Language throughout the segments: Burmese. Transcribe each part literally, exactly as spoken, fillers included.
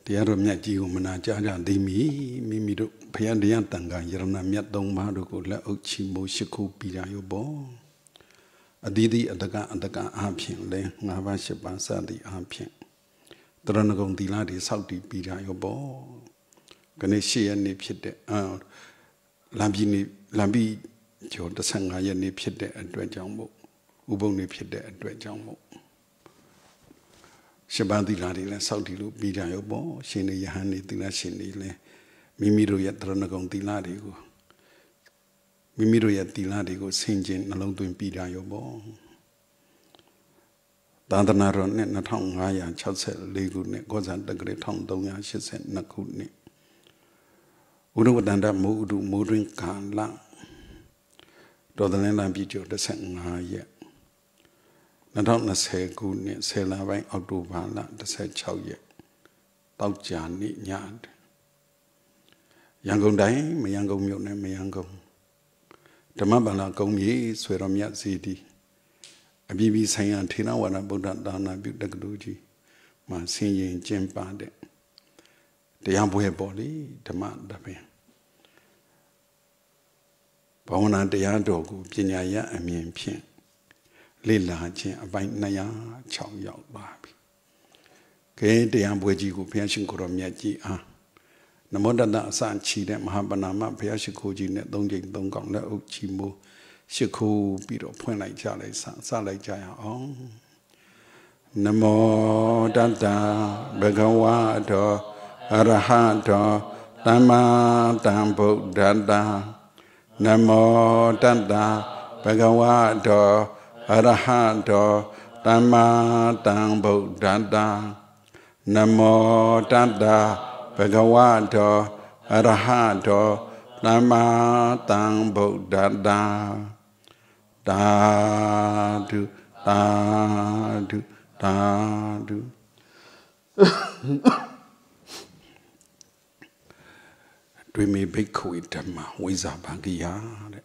တရားတော်မြတ်ကြီးကိုမနာကြားကြသည်မီမိမိတို့ဘုရားတရားတန်ခါယရဏမြတ်သုံးပါးတို့ကိုလက်အုပ်ချီမိုးရှိခိုးပြီးကြရောပေါ့အတိတိအတကအတကအားဖြင့်လဲငါးပါးရှစ်ပါးစသည်အားဖြင့်တရဏဂုံသီလတွေစောက်တည်ပြီးကြရောပေါ့ခဏရှေ့ရက်နေ့ဖြစ်တဲ့အာလမ်းပြီးနေ့လမ်းပြီးကျော်တစ်ငါးရက်နေ့ဖြစ်တဲ့အတွက်ကြောင့်မို့ဥပုံနေ့ဖြစ်တဲ့အတွက်ကြောင့်မို့ရှပန်းသီလတွေလည်းစောက်တည်လို့ပြီးကြရောပေါ့ရှင်နေယဟန်နေသီလရှင်နေလည်းမိမိတို့ရဲ့တရဏဂုံသီလတွေကိုမိမိတို့ရဲ့သီလတွေကိုဆင်ခြင်နှလုံးသွင်းပြီးကြရောပေါ့သာသနာတော်နဲ့နှစ်ထောင်ငါးရာခြောက်ဆယ်လေးခုနှစ်ကောဇာတက္ကရာတစ်ထောင်သုံးရာရှစ်ဆယ်နှစ်ခုနှစ်ဥရဝတ္တန္တမိုးဥဒုမိုးတွင်ကာလတော်သလင်းလမ်းပြည်ကျော်တစ်ဆယ်ငါးရက်နှစ်ထောင်နှစ်ဆယ်ခုနှစ်ဆယ်လပိုင်းအောက်တိုဘာလတစ်ဆယ်ခြောက်ရက်တောက်ကြနေ့ညရန်ကုန်တိုင်းမရန်ကုန်မြို့နယ်မရန်ကုန်ဓမ္မပါဠိကုံကြီးဆွေတော်မြတ်စီတီအပြည်ပြည်ဆိုင်ရာထေရဝါဒဗုဒ္ဓသာနာပြုတက္ကသိုလ်ကြီးမှာဆင်ရင်ကျင်းပတဲ့တရားပွဲပေါ်လေဓမ္မတပင်ဘာဝနာတရားတော်ကိုပညာရအမြင်ဖြင့်လေ့လာခြင်းအပိုင်းနှစ်ရာခြောက်ရောက်ပါပြီ။ကဲတရားပွဲကြီးကိုဘုရားရှင်ကိုရောမြတ်ကြီးအားနမောတတအစချီတဲ့မဟာပဏာမဘုရားရှိခိုးကြီးနဲ့သုံးကြိမ်သုံးကောင်လက်အုပ်ချီမိုးရှိခိုးပြီးတော့ဖွင့်လိုက်ကြလိုက်စစလိုက်ကြရအောင်နမောတတဘဂဝါတောအရဟတောသမ္မာသမ္ဗုဒ္ဓတ္တနမောတတဘဂဝါတောအရဟတောသမ္မာသမ္ဗုဒ္ဓတ္တနမောတတဘဂဝါတောအရဟတောသမ္မာသမ္ဗုဒ္ဓတ္တသာဓုသာဓုသာဓုတွေ့မီဘိက္ခုဓမ္မဝိဇ္ဇာဗံကိယတဲ့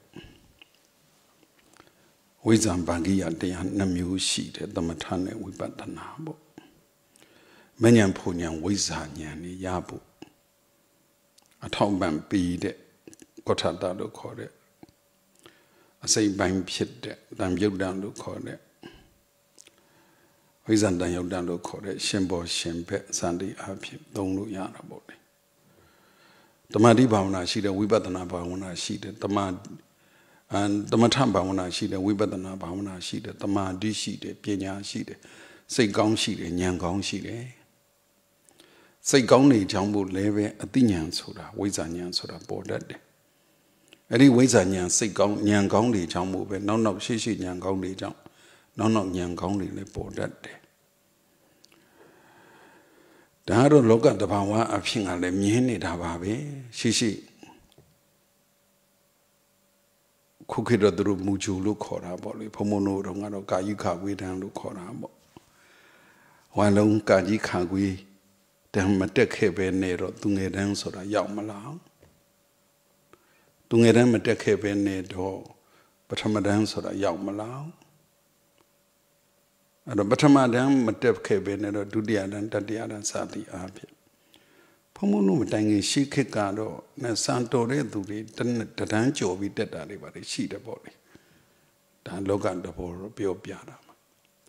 ဝိဇ္ဇာဗံကိယတရားနှစ်မျိုးရှိတယ်သမထနဲ့ဝိပဿနာပေါ့မဉ္ဇဉ်ဖူဉ္ဇဉ်ဝိဇ္ဇာဉာဏ်นี่ရဖို့အထောက်ပံ့ပြီးတဲ့ကောထတလို့ခေါ်တဲ့အစိတ်ပိုင်းဖြစ်တဲ့တံပြုတ်တံလို့ခေါ်တဲ့ဝိဇ္ဇာတံယုတ်တံလို့ခေါ်တဲ့ရှင်ဘောရှင်ဘက်စံတိအဖြစ်သုံးလို့ရတာပေါ့လေတမာတိဘာဝနာရှိတယ်ဝိပဿနာဘာဝနာရှိတယ်တမာအန်တမထဘာဝနာရှိတယ်ဝိပဿနာဘာဝနာရှိတယ်တမာတိရှိတယ်ပညာရှိတယ်စိတ်ကောင်းရှိတယ်ဉာဏ်ကောင်းရှိတယ်စိတ်ကောင်းနေကြောင်းဖို့လည်းပဲအသိဉာဏ်ဆိုတာဝိဇ္ဇာဉာဏ်ဆိုတာပေါ်တတ်တယ်အဲ့ဒီဝိဇ္ဇာဉာဏ်စိတ်ကောင်းဉာဏ်ကောင်းနေကြောင်းဖို့ပဲနောက်နောက်ရှိရှိဉာဏ်ကောင်းနေကြောင်းနောက်နောက်ဉာဏ်ကောင်းနေလည်းပေါ်တတ်တယ်ဒါတော့လောကတဘာဝအဖြစ်ကလည်းမြင်နေတာပါပဲရှိရှိခုခေတ်တော့သူတို့မူဂျူလို့ခေါ်တာပေါ့လေဘုံဘုံတို့တော့ကတော့ကာယိခဝေဒံလို့ခေါ်တာပေါ့ဝါလုံးကာကြီးခါကွေးတံမတက်ခဲ့ပဲနေတော့သူငယ်တန်းဆိုတာရောက်မလားသူငယ်တန်းမတက်ခဲ့ပဲနေတော့ပထမတန်းဆိုတာရောက်မလားအဲ့တော့ပထမတန်းမတက်ခဲ့ပဲနေတော့ဒုတိယတန်းတတိယတန်းစသည်အားဖြင့်ဘုံဘုံတို့မတိုင်ခင်ရှိခေတ်ကတော့နဲ့စံတော်တဲ့သူတွေတတန်းကြော်ပြီးတက်တာတွေပါလေရှိတယ်ပေါ့လေဒါလောကတဘောပြောပြတာမှာ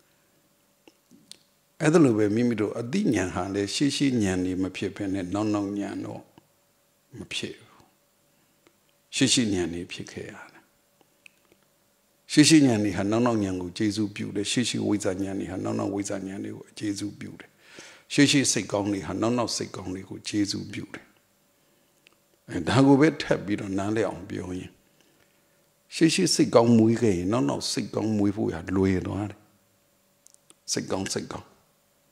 အဲ့ဒါလိုပဲမိမိတို့အသိဉာဏ်ဟာလေရှိရှိဉာဏ်နေမဖြစ်ဘဲနဲ့နောက်နောက်ဉာဏ်တော့မဖြစ်ဘူးရှိရှိဉာဏ်နေဖြစ်ခဲ့ရတယ်ရှိရှိဉာဏ်နေဟာနောက်နောက်ဉာဏ်ကိုကျေစုပြုတယ်ရှိရှိဝိဇ္ဇာဉာဏ်နေဟာနောက်နောက်ဝိဇ္ဇာဉာဏ်တွေကိုကျေစုပြုတယ်ရှိရှိစိတ်ကောင်းတွေဟာနောက်နောက်စိတ်ကောင်းတွေကိုကျေစုပြုတယ်အဲဒါကိုပဲထပ်ပြီးတော့နားလည်အောင်ပြောရင်ရှိရှိစိတ်ကောင်းမွေးခဲ့ရင်နောက်နောက်စိတ်ကောင်းမွေးဖို့ရလွယ်သွားတယ်စိတ်ကောင်းစိတ်ကောင်း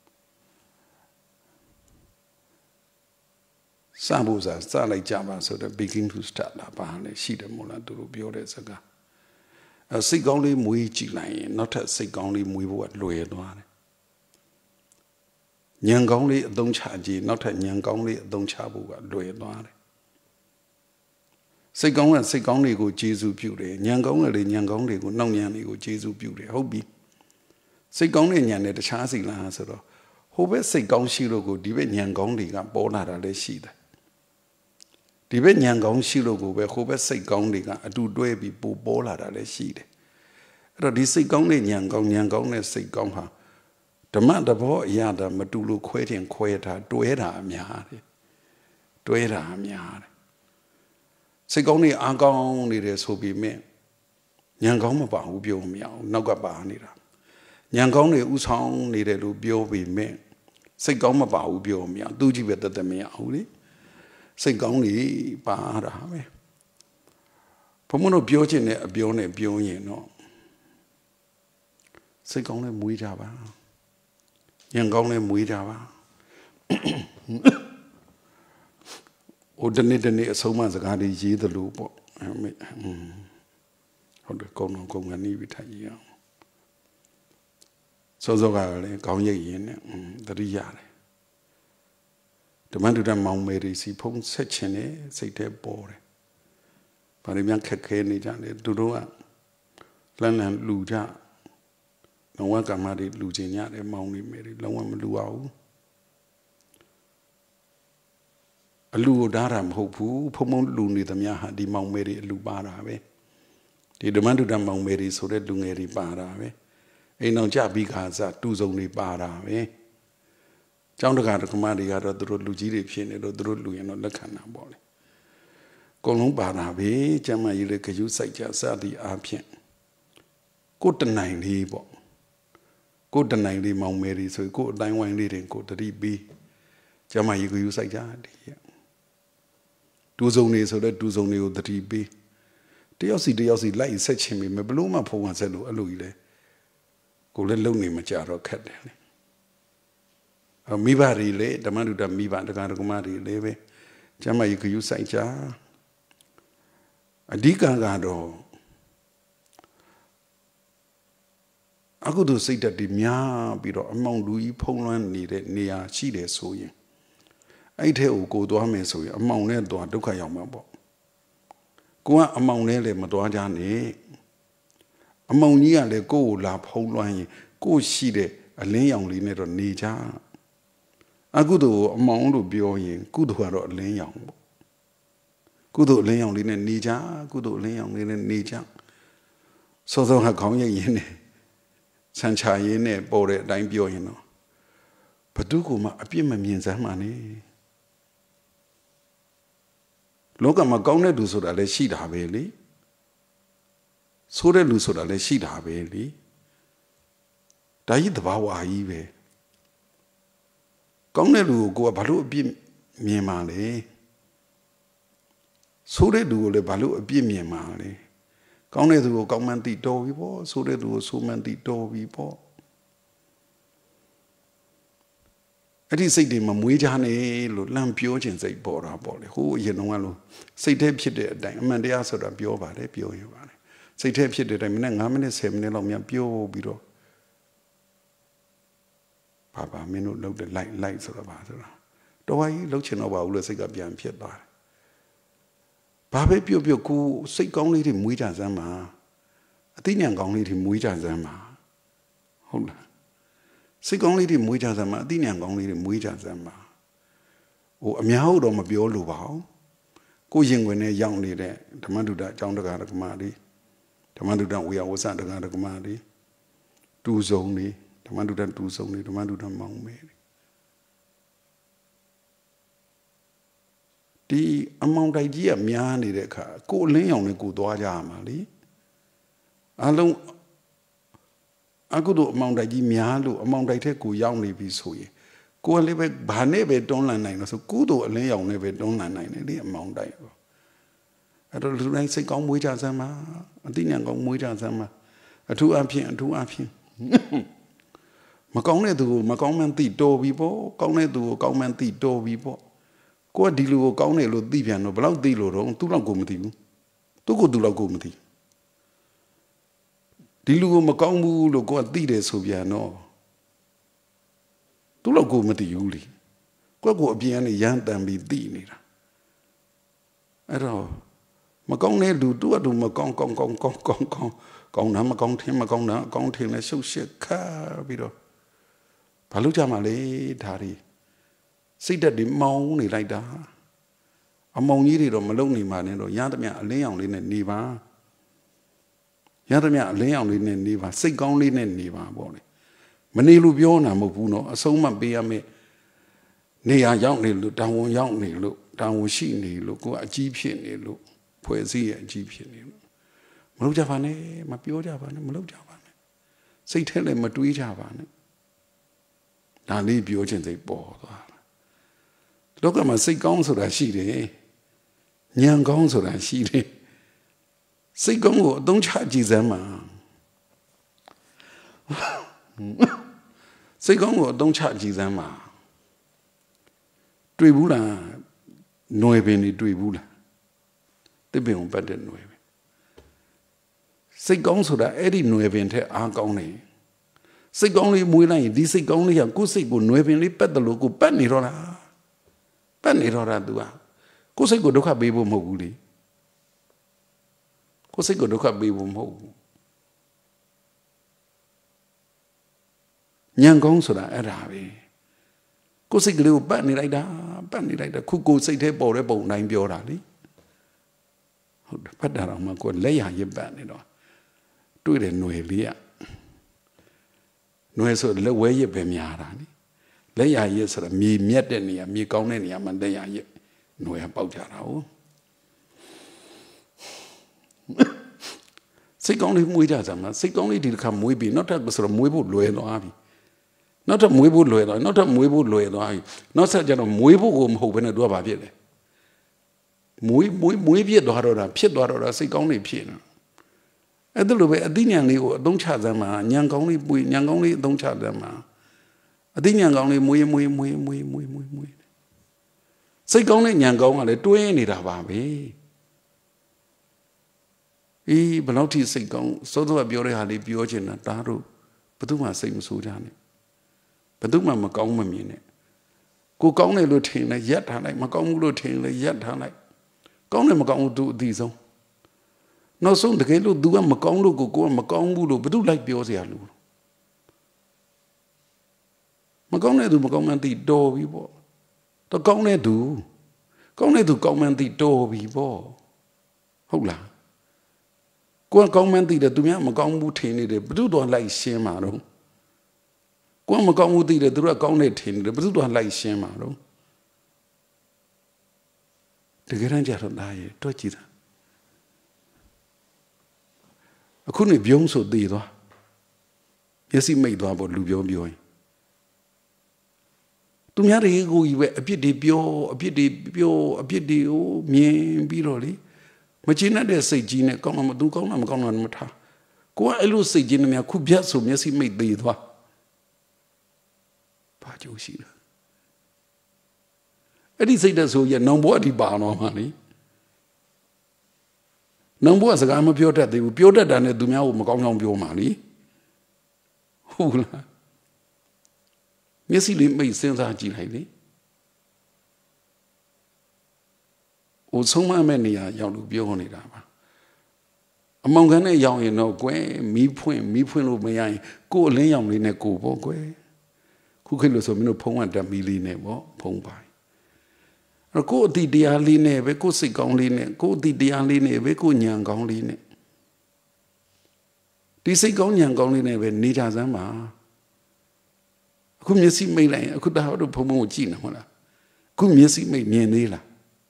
စဖို့စားစလိုက်ကြပါဆိုတော့ begin to start လာပါလေရှိတယ်မို့လားသူတို့ပြောတဲ့စကားအဲစိတ်ကောင်းလေးမွေးကြည့်လိုက်ရင်နောက်ထပ်စိတ်ကောင်းလေးမွေးဖို့ကလွယ်သွားတယ်ဉာဏ်ကောင်းလေးအသုံးချကြည့်နောက်ထပ်ဉာဏ်ကောင်းလေးအသုံးချဖို့ကလွယ်သွားတယ်စိတ်ကောင်းကစိတ်ကောင်းတွေကိုကျေစုပြုတယ်ဉာဏ်ကောင်းကလည်းဉာဏ်ကောင်းတွေကိုနောက်ဉာဏ်တွေကိုကျေစုပြုတယ်ဟုတ်ပြီစိတ်ကောင်းတဲ့ဉာဏ်နဲ့တခြားစီလားဆိုတော့ဟဟိုဘက်စိတ်ကောင်းရှိလို့ကိုဒီဘက်ဉာဏ်ကောင်းတွေကပေါ်လာတာလည်းရှိတယ်ဒီဘက်ဉာဏ်ကောင်းရှိလို့ကိုပဲဟိုဘက်စိတ်ကောင်းတွေကအတူတွဲပြီးပို့ပေါ်လာတာလည်းရှိတယ်အဲ့တော့ဒီစိတ်ကောင်းတဲ့ဉာဏ်ကောင်းဉာဏ်ကောင်းတဲ့စိတ်ကောင်းဟာဓမ္မတဘောအရာတာမတူလို့ခွဲတင်ခွဲတာတွဲတာအများတယ်တွဲတာအများတယ်စိတ်ကောင်းနေအားကောင်းနေတယ်ဆိုပြီးမြင်ဉာဏ်ကောင်းမပါဘူးပြောမရအောင်နောက်ကပါနေတာဉာဏ်ကောင်းနေဥဆောင်နေတယ်လို့ပြောပြီးမြင်စိတ်ကောင်းမပါဘူးပြောမရအောင်သူကြည့်ပဲတသက်မရဘူးလေစိတ်ကောင်းနေပါတာပဲဘုံမတို့ပြောချင်တဲ့အပြောနဲ့ပြောရင်တော့စိတ်ကောင်းနဲ့မွေးကြပါဉာဏ်ကောင်းနဲ့မွေးကြပါဟိုတနေ့တနေ့အဆုံးမစကားတွေရေးသလိုပေါ့ဟုတ်တယ်ကောင်းတော့ကောင်းကနေပြီးထိုင်ရအောင်စောစောကလည်းကောင်းရိပ်ရင်နဲ့တတိရတယ်ဓမ္မတုဒ္ဓမောင်မေရီစီဖုံးဆက်ချင်တယ်စိတ်ထဲပေါ်တယ်ဘာလို့များခက်ခဲနေကြလဲသူတို့ကလန်းလန်းလူကြလုံးဝကမ္မတွေလူချင်းရတယ်မောင်နေမေရီလုံးဝမလူအောင်အလူကိုဓာတာမဟုတ်ဘူးဖုံဖုံလူနေသမျှဟာဒီမောင်မေရီအလူပါတာပဲဒီဓမ္မတုဒ္ဓမောင်မေရီဆိုတဲ့လူငယ်တွေပါတာပဲအိမ်အောင်ကြပြီးခါစားတူစုံတွေပါတာပဲကျောင်းတကာဓမ္မတွေကတော့သူတို့လူကြီးတွေဖြစ်နေတော့သူတို့လူရင်တော့လက်ခံတာပေါ့လေအကုန်လုံးပါတာပဲကျမ်းမာရေးလေးခရုစိုက်ကြစသည်အားဖြင့်ကိုတနိုင်လေးပေါ့ကိုတနိုင်လေးမောင်မေရီဆိုကိုအတိုင်းဝိုင်းလေးတွေကိုတတိပြီးကျမ်းမာရေးခရုစိုက်ကြတယ်တူစုံနေဆိုတော့တူစုံတွေကိုတတိပြီးတယောက်စီတယောက်စီလိုက်ဆက်ချင်ပြီမဘလို့မှဖုံးဝဆက်လို့အဲ့လိုကြီးလေကိုလည်းလုံနေမကြတော့ခက်တယ်လေမိဘတွေလေဓမ္မတုဒ္ဓမိဘတက္ကရာကမတွေလည်းပဲကျမ်းမာရေးခရုစိုက်ကြအဓိကကတော့အခုတို့စိတ်ဓာတ်တွေများပြီးတော့အမောင်လူကြီးဖုံးလွှမ်းနေတဲ့နေရာရှိတယ်ဆိုရင်အဲ့ထဲကိုကိုသွားမယ်ဆိုရင်အမောင်နဲ့သွားဒုက္ခရောက်မှာပေါ့ကိုကအမောင်နဲ့လည်းမသွားကြနဲ့အမောင်ကြီးကလည်းကိုကိုလာဖုံးလွှမ်းရင်ကိုရှိတဲ့အလင်းရောင်လေးနဲ့တော့နေကြအခုတို့အမောင်လို့ပြောရင်ကုသိုလ်ကတော့အလင်းရောင်ပေါ့ကုသိုလ်အလင်းရောင်လေးနဲ့နေကြကုသိုလ်အလင်းရောင်လေးနဲ့နေကြစောစောကခေါင်းရိပ်ရင်းနဲ့ဆန်ချရင်းနဲ့ပေါ်တဲ့အတိုင်းပြောရင်တော့ဘသူကမှအပြစ်မမြင်စမ်းမှနေလောကမှာကောင်းတဲ့လူဆိုတာလည်းရှိတာပဲလေဆိုးတဲ့လူဆိုတာလည်းရှိတာပဲလေဒါကြီးသဘာဝကြီးပဲကောင်းတဲ့လူကိုကိုကဘာလို့အပြစ်မြင်မှာလဲဆိုးတဲ့လူကိုလည်းဘာလို့အပြစ်မြင်မှာလဲကောင်းတဲ့သူကိုကောင်းမှန်းသိတော်ပြီပေါ့ဆိုးတဲ့သူကိုဆိုးမှန်းသိတော်ပြီပေါ့အဲ့ဒီစိတ်တွေမမွေးကြနဲ့လို့လမ်းပြောခြင်းစိတ်ပေါ်တာပေါ့လေဟိုအရင်တော့ကလို့စိတ်ထဲဖြစ်တဲ့အတိုင်းအမှန်တရားဆိုတာပြောပါတယ်ပြောရပါတယ်စိတ်ထဲဖြစ်တဲ့အတိုင်းမနေ့၅မိနစ်ဆယ်မိနစ်လောက်များပြောပြီးတော့ဘာဘာမင်းတို့လှုပ်တဲ့လိုက်လိုက်ဆိုတာပါဆိုတာတော်ကြီးလှုပ်ချင်တော့ပါဘူးလို့စိတ်ကပြန်ဖြစ်သွားတယ်ဘာပဲပြောပြောကိုစိတ်ကောင်းလေးတွေမွေးကြစမ်းပါအသိဉာဏ်ကောင်းလေးတွေမွေးကြစမ်းပါဟုတ်လားစိတ်ကောင်းလေးတွေမွေးကြစမ်းပါအသိဉာဏ်ကောင်းလေးတွေမွေးကြစမ်းပါဟိုအများဟုတ်တော့မပြောလို့ပါဘူးကိုရင်ဝင်နဲ့ရောက်နေတဲ့ဓမ္မတုဒ္ဒအကြောင်းတရားဓမ္မတွေဓမ္မတုဒ္ဒဝေယဝဆတရားဓမ္မတွေတူစုံတွေဓမ္မတုဒ္ဒတူစုံတွေဓမ္မတုဒ္ဒမောင်မဲဒီအမောင်တိုက်ကြီးကများနေတဲ့အခါကိုအလင်းရောင်နဲ့ကိုသွားကြရမှာလေအလုံးအခုတို့အမောင်တိုက်ကြီးများလို့အမောင်တိုက်ထက်ကိုရောက်နေပြီဆိုရင်ကိုယ်လည်းပဲဘာနဲ့ပဲတွန်းလှန်နိုင်လို့ဆိုကိုတို့အလင်းရောင်နဲ့ပဲတွန်းလှန်နိုင်တယ်လေအမောင်တိုက်ပေါ့အဲ့တော့လူတိုင်းစိတ်ကောင်းမွေးကြစမ်းပါအသိဉာဏ်ကောင်းမွေးကြစမ်းပါအထူးအဖြစ်အထူးအဖြစ်မကောင်းတဲ့သူကိုမကောင်းမှန်းသိတော်ပြီပေါ့ကောင်းတဲ့သူကိုကောင်းမှန်းသိတော်ပြီပေါ့ကိုကဒီလူကိုကောင်းတယ်လို့သိပြန်တော့ဘယ်လောက်သိလို့တော့သူ့လောက်ကိုမသိဘူးသူ့ကိုသူ့လောက်ကိုမသိဒီလူကိုမကောင်းဘူးလို့ကိုကသိတယ်ဆိုပြန်တော့သူ့လောက်ကိုမသိဘူးလေကိုကကိုအပြင်ကနေရမ်းတန်ပြီးသိနေတာအဲ့တော့မကောင်းတဲ့လူသူ့အတူမကောင်းကောင်းကောင်းကောင်းကောင်းကောင်းကောင်းတာမကောင်းထင်မကောင်းတာအကောင်းထင်လဲရှုပ်ရှက်ခါပြီးတော့ဘာလို့ကြမှာလဲဒါတွေစိတ်ဓာတ်တွေမောင်းနေလိုက်တာအမောင်ကြီးတွေတော့မလုံနေမှနဲ့တော့ရသမျှအလင်းရောင်လေးနဲ့နေပါရသမျှအလင်းရောင်လေးနဲ့နေပါစိတ်ကောင်းလေးနဲ့နေပါပေါ့လေမနေလို့ပြောတာမဟုတ်ဘူးနော်အဆုံးမပေးရမယ်နေရာရောက်နေလို့တောင်ဝန်ရောက်နေလို့တောင်ဝန်ရှိနေလို့ကိုယ်အကြီးဖြစ်နေလို့ဖွဲ့စည်းရဲ့အကြီးဖြစ်နေလို့မလုပ်ကြပါနဲ့မပြောကြပါနဲ့မလုပ်ကြပါနဲ့စိတ်ထဲလည်းမတွေးကြပါနဲ့ဒါလေးပြောခြင်းစိတ်ပေါ်သွားတာလောကမှာစိတ်ကောင်းဆိုတာရှိတယ်ဉာဏ်ကောင်းဆိုတာရှိတယ်စိတ်ကောင်းကိုအသုံးချကြည့်စမ်းပါစိတ်ကောင်းကိုအသုံးချကြည့်စမ်းပါတွေ့ဘူးလားຫນွယ်ပင်တွေတွေ့ဘူးလားတစ်ပင်ကိုပတ်တဲ့ຫນွယ်ပင်စိတ်ကောင်းဆိုတာအဲ့ဒီຫນွယ်ပင်ထက်အားကောင်းနေစိတ်ကောင်းလေးမွေးလိုက်ရင်ဒီစိတ်ကောင်းလေးကကိုယ်စိတ်ကိုຫນွယ်ပင်လေးပတ်တယ်လို့ကိုပတ်နေတော့လားပတ်နေတော့တာ तू อ่ะကိုယ်စိတ်ကိုဒုက္ခပေးဖို့မဟုတ်ဘူးလေကိုယ်စိတ်ကိုဒုက္ခပေးဖို့မဟုတ်ဘူးဉာဏ်ကောင်းဆိုတာအဲ့ဒါပဲကိုယ်စိတ်ကလေးကိုပတ်နေလိုက်တာပတ်နေလိုက်တာခုကိုယ်စိတ်ထဲပေါ်တဲ့ပုံတိုင်းပြောတာလေဟုတ်တယ်ပတ်တာတော့မှကိုယ်လက်ရရစ်ပတ်နေတော့တွေ့တယ်ຫນွယ်လေးอ่ะຫນွယ်ဆိုလက်ဝဲရစ်ပဲများတာလေလက်ရရစ်ဆိုတာမြေမြတ်တဲ့နေရာမြေကောင်းတဲ့နေရာမှာလက်ရရစ်ຫນွယ်ပေါက်ကြတာဟုတ်စိတ်ကောင်းလေးမွေးကြစမ်းစိတ်ကောင်းလေးဒီတစ်ခါမွေးပြီးနောက်ထပ်ဆိုတော့မွေးဖို့လွယ်သွားပြီနောက်ထပ်မွေးဖို့လွယ်သွားနောက်ထပ်မွေးဖို့လွယ်သွားပြီနောက်ဆက်ကျတော့မွေးဖို့ကိုမဟုတ်ဘဲနဲ့သူကဘာဖြစ်လဲမွေးမွေးမွေးပြစ်သွားတော့တာဖြစ်သွားတော့တာစိတ်ကောင်းလေးဖြစ်နေအဲ့ဒါလိုပဲအသိဉာဏ်လေးကိုအသုံးချစမ်းမှာဉာဏ်ကောင်းလေးပွေဉာဏ်ကောင်းလေးအသုံးချစမ်းမှာအသိဉာဏ်ကောင်းလေးမွေးမွေးမွေးမွေးမွေးမွေးမွေးစိတ်ကောင်းတဲ့ဉာဏ်ကောင်းကလည်းတွင်းနေတာပါပဲအေးဘယ်လောက်ထိစိတ်ကောင်းစောစောကပြောတဲ့ဟာလေးပြောချင်တာဒါတို့ဘယ်သူမှစိတ်မဆိုးကြနဲ့ဘယ်သူမှမကောင်းမမြင်နဲ့ကိုကောင်းတယ်လို့ထင်လဲရက်ထားလိုက်မကောင်းဘူးလို့ထင်လဲရက်ထားလိုက်ကောင်းတယ်မကောင်းဘူးသူအသိဆုံးနောက်ဆုံးတကယ်လို့ तू ကမကောင်းလို့ကိုကိုကမကောင်းဘူးလို့ဘယ်သူလိုက်ပြောစရာလို့မကောင်းတဲ့သူမကောင်းမှန်းသိတော်ပြီပေါ့တော့ကောင်းတဲ့သူကောင်းတဲ့သူကောင်းမှန်းသိတော်ပြီပေါ့ဟုတ်လားကိုကကောင်းမှန်းသိတယ်သူများမကောင်းဘူးထင်နေတယ်ဘယ်သူတော့လိုက်ရှင်းမှာတော့ကိုကမကောင်းဘူးသိတယ်သူတို့ကကောင်းတယ်ထင်နေတယ်ဘယ်သူတော့လိုက်ရှင်းမှာတော့တကယ်တမ်းကျတော့ဒါရဲ့တွက်ကြည့်တာအခုနေပြုံးဆိုသေးသွားမျက်စိမိတ်သွားပေါ့လူပြောပြောရင်သူများတွေကိုကြီးပဲအပြစ်တွေပြောအပြစ်တွေပြောအပြစ်တွေကိုမြင်ပြီးတော့လေမချင်တဲ့စိတ်ကြီးနဲ့ကောင်းမှမသူကောင်းမှမကောင်းမှမထားကိုကအဲ့လိုစိတ်ကြီးနဲ့များခုပြတ်ဆိုမျက်စိမိတ်သေးသွားဘာကြိုးရှိလဲအဲ့ဒီစိတ်တဲ့ဆိုရနောင်ဘွားဒီပါတော့မှလေနောင်ဘွားစကားမပြောတတ်သေးဘူးပြောတတ်တာနဲ့သူများကိုမကောင်းအောင်ပြောမှလေဟုတ်လားမျက်စိလေးမိတ်စဉ်းစားကြည့်လိုက်လေဟိုဆုံးမမဲ့နေရာရောက်လို့ပြောနေတာပါအမောင်ခံနဲ့ရောက်ရင်တော့ကွယ်မီးဖွင့်မီးဖွင့်လို့မရရင်ကိုယ်အလင်းရောင်လေးနဲ့ကိုပေါ့ကွယ်ခုခေတ်လို့ဆိုမင်းတို့ဖုံးကတက်မီးလေးနဲ့ပေါ့ဖုံးပါအဲ့ကိုယ်အတိတရားလေးနဲ့ပဲကိုယ်စိတ်ကောင်းလေးနဲ့ကိုယ်အတိတရားလေးနဲ့ပဲကိုယ်ဉာဏ်ကောင်းလေးနဲ့ဒီစိတ်ကောင်းဉာဏ်ကောင်းလေးနဲ့ပဲနေကြစမ်းပါအခုမျက်စိမိတ်လိုက်ရင်အခုတဟောတို့ဖုံးဖုံးကိုကြည့်နေမလားအခုမျက်စိမိတ်မြင်သေးလား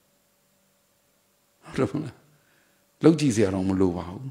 ဟုတ်လားလောက်ကြည့်စရာတော့မလိုပါဘူး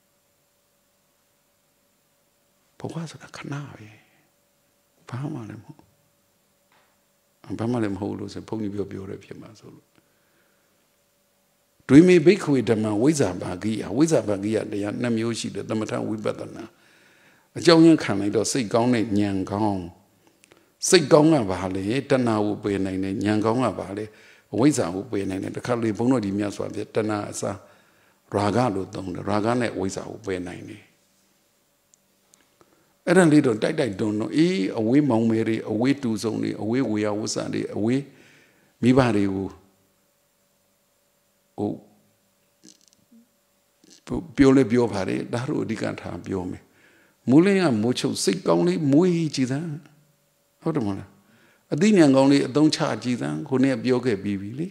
ဘဝဆိုတာခဏပဲဘာမှလည်းမဟုတ်ဘာမှလည်းမဟုတ်လို့ဆိုဘုန်းကြီးပြောပြောတယ်ဖြစ်မှာဆိုလို့ဒွေမေဘိက္ခွေဓမ္မဝိဇ္ဇာဘာဂိယဝိဇ္ဇာဘာဂိယတရားနှစ်မျိုးရှိတယ်သမထဝိပဿနာအကြောင်းရင်းခံလိုက်တော့စိတ်ကောင်းတဲ့ဉာဏ်ကောင်းစိတ်ကောင်းကဘာလဲတဏှာကိုပယ်နိုင်တယ်ဉာဏ်ကောင်းကဘာလဲဝိဇ္ဇာကိုပယ်နိုင်တယ်တခါလေဘုန်းတော်ဒီမြတ်စွာဘုရားတဏှာအစားရာဂလို့သုံးတယ်ရာဂနဲ့ဝိဇ္ဇာကိုပယ်နိုင်တယ်အဲ့ဒါလေးတော့တိုက်တိုက်တွန်းတော့အေးအဝေးမောင်မဲတွေအဝေးတူဆုံးတွေအဝေးဝေယဝဆတွေအဝေးမိဘတွေကိုဟိုပြောလဲပြောပါတယ်ဒါတို့အဓိကထားပြောမယ်မူလင်းကမိုးချုပ်စိတ်ကောင်းလေးမွေးကြည်သားဟုတ်တယ်မလားအသိဉာဏ်ကောင်းလေးအသုံးချကြည့်သမ်းခုနေ့ပြောခဲ့ပြီးပြီလေ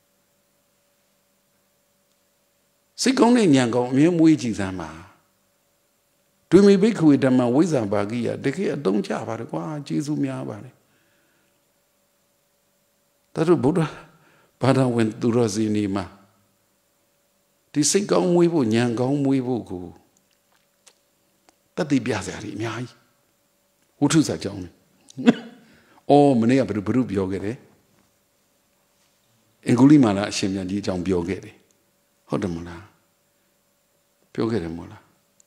စိတ်ကောင်းတဲ့ဉာဏ်ကောင်းအမြဲမွေးကြည့်သမ်းပါတွေမိဘိက္ခဝေဓမ္မဝိဇ္ဇာပါကိယတကယ်အသုံးချပါတယ်ကွာကျေးဇူးများပါတယ်ဒါတို့ဗုဒ္ဓဘာသာဝင်သူတော်စင်နေမှာဒီစိတ်ကောင်းမွေးဖို့ဉာဏ်ကောင်းမွေးဖို့ကိုတတိပြစရာတွေအများကြီးဝုထုစာကြောင်းတယ်အော်မနေ့ကဘယ်လိုဘယ်လိုပြောခဲ့တယ်အင်္ဂုလိမာလာအရှင်မြတ်ကြီးအကြောင်းပြောခဲ့တယ်ဟုတ်တယ်မလားပြောခဲ့တယ်မဟုတ်လား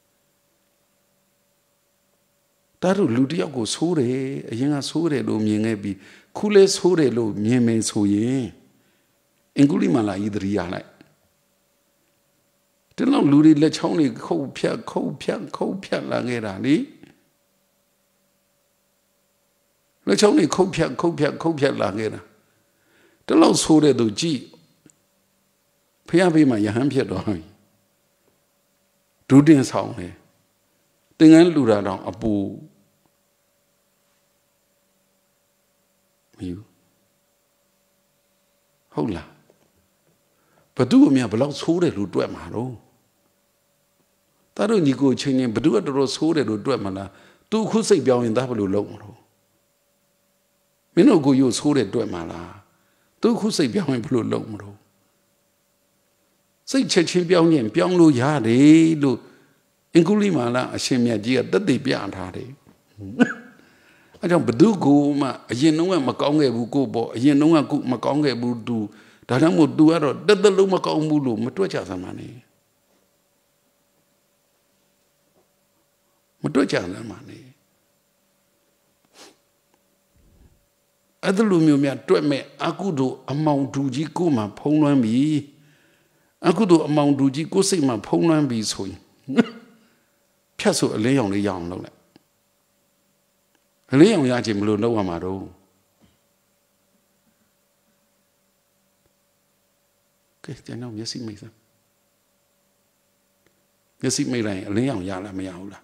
ဒါတို့လူတယောက်ကိုဆိုးတယ်အရင်ကဆိုးတယ်လို့မြင်ခဲ့ပြီးခုလဲဆိုးတယ်လို့မြင်မယ်ဆိုရင်အင်္ဂုလိမာလာဤတရိယာလိုက်တလောက်လူတွေလက်ချောင်းတွေခုတ်ဖြတ်ခုတ်ဖြတ်ခုတ်ဖြတ်လာခဲ့တာလေလက်ချောင်းတွေခုတ်ဖြတ်ခုတ်ဖြတ်ခုတ်ဖြတ်လာခဲ့တာတလောက်ဆိုးတဲ့သူကြည့်ဖျားပေးမှယဟန်ဖြစ်တော့ပြီဒုတင်ဆောင်လေသင်္ကန်းလူတာတော့အပူမယူဟုတ်လားဘသူအမြဘလောက်ဆိုးတယ်လို့တွက်မှာတော့တာတို့ညီကိုချင်းချင်းဘသူကတော်တော်ဆိုးတယ်လို့တွက်မှာလားသူခုစိတ်ပြောင်းရင်ဒါဘလို့လုံးမလို့မင်းတို့ကိုယူဆိုးတယ်တွက်မှာလားသူခုစိတ်ပြောင်းရင်ဘလို့လုံးမလို့စိတ်ချက်ချင်းပြောင်းရင်ပြောင်းလို့ရတယ်လို့အင်္ဂုလိမာလာအရှင်မြတ်ကြီးကတသက်ပြထားတယ်အဲကြောင့်ဘသူကိုမှအရင်တုန်းကမကောင်းခဲ့ဘူးကိုပေါ့အရင်တုန်းကကိုမကောင်းခဲ့ဘူးသူဒါကြောင့်မို့ तू ကတော့တသက်လုံးမကောင်းဘူးလို့မတွက်ကြစမ်းပါနဲ့မတွက်ကြစမ်းပါနဲ့အဲ့ဒါလိုမျိုးများတွက်မဲ့အကုသို့အမောင်တူကြီးကိုမှဖုံးလွှမ်းပြီအကုသို့အမောင်တူကြီးကိုစိတ်မှဖုံးလွှမ်းပြီဆိုရင်ဖြတ်ဆိုအလင်းရောင်လေးရအောင်လုပ်လိုက်အလင်းရောင်ရခြင်းမလို့လုပ်ရမှာတော့ကဲကျွန်တော်မျက်စိမိတ်စမ်းမျက်စိမိတ်လိုက်အလင်းရောင်ရလားမရဘူးလား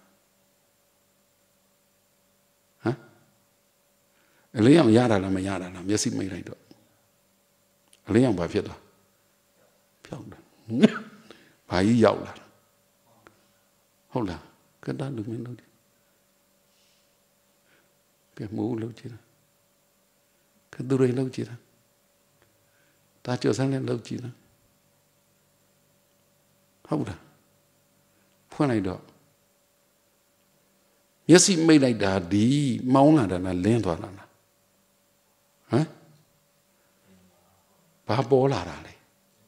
ဟမ်အလင်းရောင်ရတာလားမရတာလားမျက်စိမိတ်လိုက်တော့အလင်းရောင်ဘာဖြစ်သွားဖြောက်တယ်ဘာကြီးရောက်လာဟုတ်လားကတလူမင်းလို့ကဲမိုးလို့ကြည့်တာကသူရိလို့ကြည့်တာတာကျော်စမ်းလည်းလို့ကြည့်တာဟုတ်လားဖွင့်လိုက်တော့မျက်စိမိတ်လိုက်တာဒီမောင်းလာတာလားလင်းသွားတာလားဟမ်ဘာပေါ်လာတာလဲ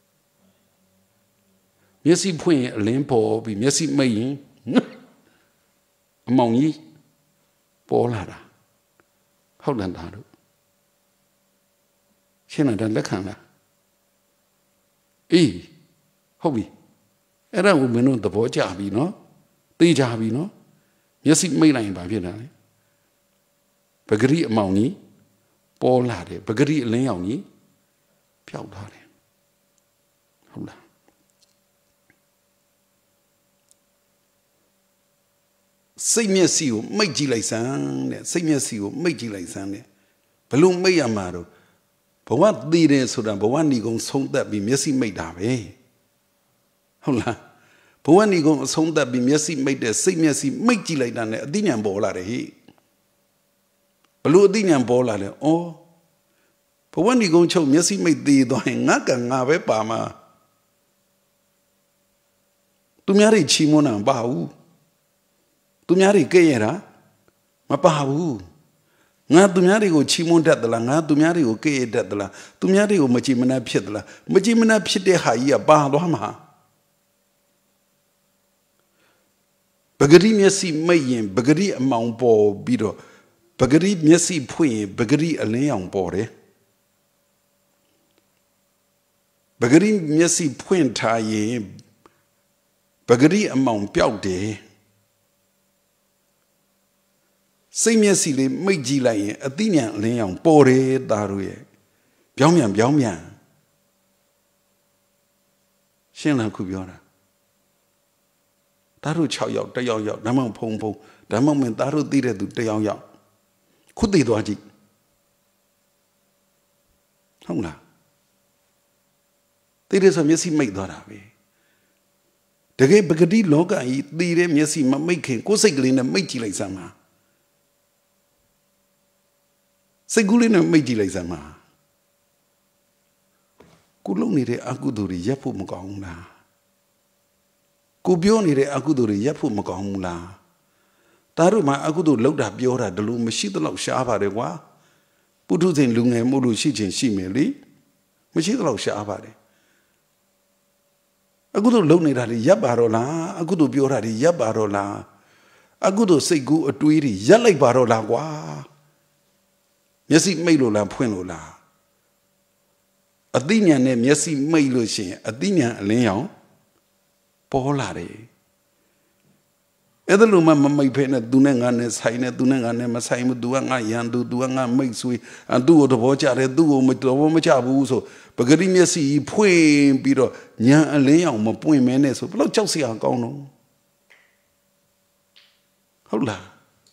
မျက်စိဖွင့်ရင်အလင်းပေါ်ပြီးမျက်စိမိတ်ရင်အမောင်ကြီးပေါ်လာတာဟုတ်တယ်ဒါတို့ရှင်းတယ်လက်ခံလားအေးဟုတ်ပြီအဲ့ဒါကိုမင်းတို့သဘောကျပြီနော်သိကြပြီနော်မျက်စိမိတ်လိုက်ရင်ဘာဖြစ်တာလဲပဂရိအမောင်ကြီးပေါ်လာတယ်ပဂရိအလင်းရောင်ကြီးပျောက်သွားတယ်ဟုတ်လားစိတ်မျက်စိကိုမိတ်ကြည့်လိုက်စမ်းတဲ့စိတ်မျက်စိကိုမိတ်ကြည့်လိုက်စမ်းတဲ့ဘလို့မိတ်ရမှာတော့ဘဝတည်တယ်ဆိုတာဘဝဏီကုံဆုံးသက်ပြီးမျက်စိမိတ်တာပဲဟုတ်လားဘဝဏီကုံအဆုံးသက်ပြီးမျက်စိမိတ်တဲ့စိတ်မျက်စိမိတ်ကြည့်လိုက်တာနဲ့အသိဉာဏ်ပေါ်လာတယ်ဟိဘလို့အသိဉာဏ်ပေါ်လာလဲဩဘဝဏီကုံချုပ်မျက်စိမိတ်တည်သွားရင်ငါကငါပဲပါမှာသူများတွေချီးမွမ်းတာမပါဘူးသူများတွေကဲ့ရတာမပါဘူးငါသူများတွေကိုချီးမွမ်းတတ်သလားငါသူများတွေကိုကဲ့ရတတ်သလားသူများတွေကိုမကြည်မနှက်ဖြစ်သလားမကြည်မနှက်ဖြစ်တဲ့ဟာကြီးကပါသွားမှာပဂရိမျက်စိမိတ်ရင်ပဂရိအမောင်ပေါ်ပြီးတော့ပဂရိမျက်စိဖွင့်ရင်ပဂရိအလင်းရောင်ပေါ်တယ်ပဂရိမျက်စိဖွင့်ထားရင်ပဂရိအမောင်ပျောက်တယ်စိတ်မျက်စိလေးမိတ်ကြည့်လိုက်ရင်အသိဉာဏ်အလင်းရောင်ပေါ်တယ်သားတို့ရဲ့ပြောင်းပြန်ပြောင်းပြန်ရှင်းလားခုပြောတာသားတို့၆ယောက်တစ်ယောက်ယောက်ဓမ္မဖုံဖုံဓမ္မမင်းသားတို့သိတဲ့သူတစ်ယောက်ယောက်ခုသိသွားကြည့်ဟုတ်လားသိတယ်ဆိုမျက်စိမိတ်သွားတာပဲတကယ်ပဂတိလောကကြီးသိတဲ့မျက်စိမမိတ်ခင်ကိုယ်စိတ်ကလေးနဲ့မိတ်ကြည့်လိုက်စမ်းပါစိတ်ကူးလေးနဲ့မိတ်ကြည့်လိုက်စမ်းပါကိုလုံးနေတဲ့အကုသိုလ်တွေရပ်ဖို့မကောင်းဘူးလားကိုပြောနေတဲ့အကုသိုလ်တွေရပ်ဖို့မကောင်းဘူးလားဒါတို့မှအကုသိုလ်လောက်တာပြောတာဒီလိုမရှိသလောက်ရှားပါတယ်ကွာပုထုဇဉ်လူငယ်မို့လို့ရှိချင်းရှိမယ်လေမရှိသလောက်ရှားပါတယ်အကုသိုလ်လုံနေတာတွေရပ်ပါတော့လားအကုသိုလ်ပြောတာတွေရပ်ပါတော့လားအကုသိုလ်စိတ်ကူးအတွေးတွေရပ်လိုက်ပါတော့လားကွာမျက်စိမိတ်လို့လားဖွင့်လို့လားအသိဉာဏ်နဲ့မျက်စိမိတ်လို့ရှိရင်အသိဉာဏ်အလင်းရောင်ပေါ်လာတယ်အဲ့ဒါလို့မှမမိတ်ဖဲနဲ့သူနဲ့ငါနဲ့ဆိုင်နဲ့သူနဲ့ငါနဲ့မဆိုင်ဘူး तू ကငါရန်သူ तू ကငါမိတ်ဆွေ तू ကိုသဘောကျတယ် तू ကိုမသဘောမကျဘူးဆိုပဂတိမျက်စိဖွင့်ပြီးတော့ဉာဏ်အလင်းရောင်မပွင့်မဲနဲ့ဆိုဘယ်လောက်ကြောက်စရာကောင်းတော့ဟုတ်လား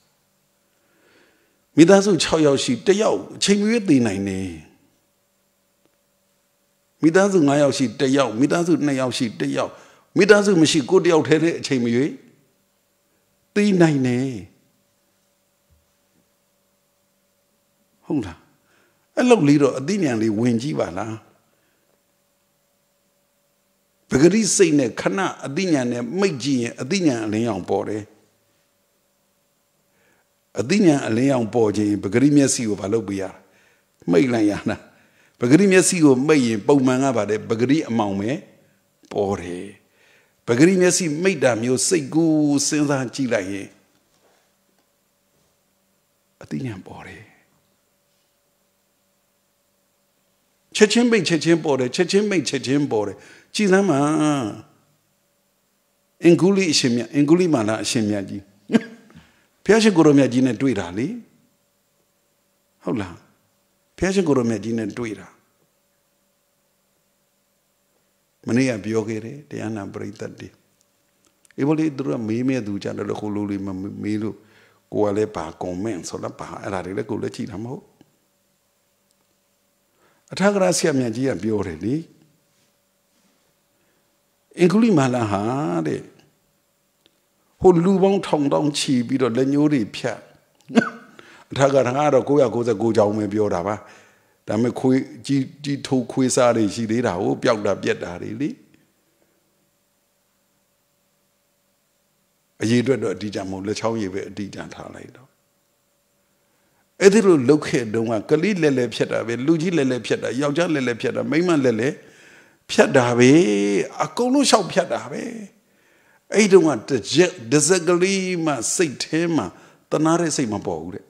မိသားစု၆ယောက်ရှိတစ်ယောက်အချိန်ရွေးသိနိုင်တယ်မိသားစု၅ယောက်ရှိတစ်ယောက်မိသားစု၂ယောက်ရှိတစ်ယောက်မိသားစုမရှိကိုတစ်ယောက်ထဲတဲ့အချိန်မရွေးသိနိုင်တယ်ဟုတ်လားအဲ့လောက်လေးတော့အသိဉာဏ်လေးဝင်ကြည့်ပါလားပဂရိစိတ်နဲ့ခဏအသိဉာဏ်နဲ့မိတ်ကြည့်ရင်အသိဉာဏ်အလင်းရောင်ပေါ်တယ်အသိဉာဏ်အလင်းရောင်ပေါ်ခြင်းပဂရိမျက်စိကိုမလုပ်ပြရမိတ်လိုက်ရနာပဂရိမျက်စိကိုမိတ်ရင်ပုံမှန်ကပါတယ်ပဂရိအမောင်ပဲပေါ်တယ်ပဂရိမျက်စိမိတ်တာမျိုးစိတ်ကူးစဉ်းစားကြည့်လိုက်ရင်အသိဉာဏ်ပေါ်တယ်ချက်ချင်းမိတ်ချက်ချင်းပေါ်တယ်ချက်ချင်းမိတ်ချက်ချင်းပေါ်တယ်ကြည်စမ်းမှာအင်္ဂုလိအရှင်မြတ်အင်္ဂုလိမာလာအရှင်မြတ်ကြီးဘုရားရှင်ကိုရောမြတ်ကြီးနဲ့တွေ့တာလေဟုတ်လားဘုရားရှင်ကိုရောမြတ်ကြီးနဲ့တွေ့တာမနေ့ကပြောခဲ့တယ်တရားနာပရိသတ်တွေအေဘလေသူကမေးမြဲသူကြတယ်လို့ခိုးလို့လေးမမေးလို့ကိုကလည်းပါကွန်မန့်ဆိုတော့ပါအဲ့ဒါတွေလည်းကိုလည်းကြည့်တာမဟုတ်အထာဂရဆရာမြတ်ကြီးကပြောတယ်လေအင်္ဂုလိမာလာဟာတဲ့ဟိုလူပေါင်းထောင်တောင်းချီပြီးတော့လက်ညှိုးတွေဖြတ်အထာဂရကတော့၉၉၉ကြောင်းပဲပြောတာပါဒါပေမဲ့ခွေးကြီးကြီးထိုးခွေးစားတွေရှိသေးတာဟိုပျောက်တာပြက်တာတွေလေအရေးအတွက်တော့အတိအကျမဟုတ်လက်ချောင်းရည်ပဲအတိအကျထားလိုက်တော့အဲ့ဒီလိုလုတ်ခဲ့တုန်းကကလေးလဲလဲဖြတ်တာပဲလူကြီးလဲလဲဖြတ်တာယောက်ျားလဲလဲဖြတ်တာမိန်းမလဲလဲဖြတ်တာပဲအကုန်လုံးရှောက်ဖြတ်တာပဲအဲ့တုန်းကတစ်ချက်တစ်စက်ကလေးမှစိတ်ထဲမှာတနာတဲ့စိတ်မပေါ်ဘူးတဲ့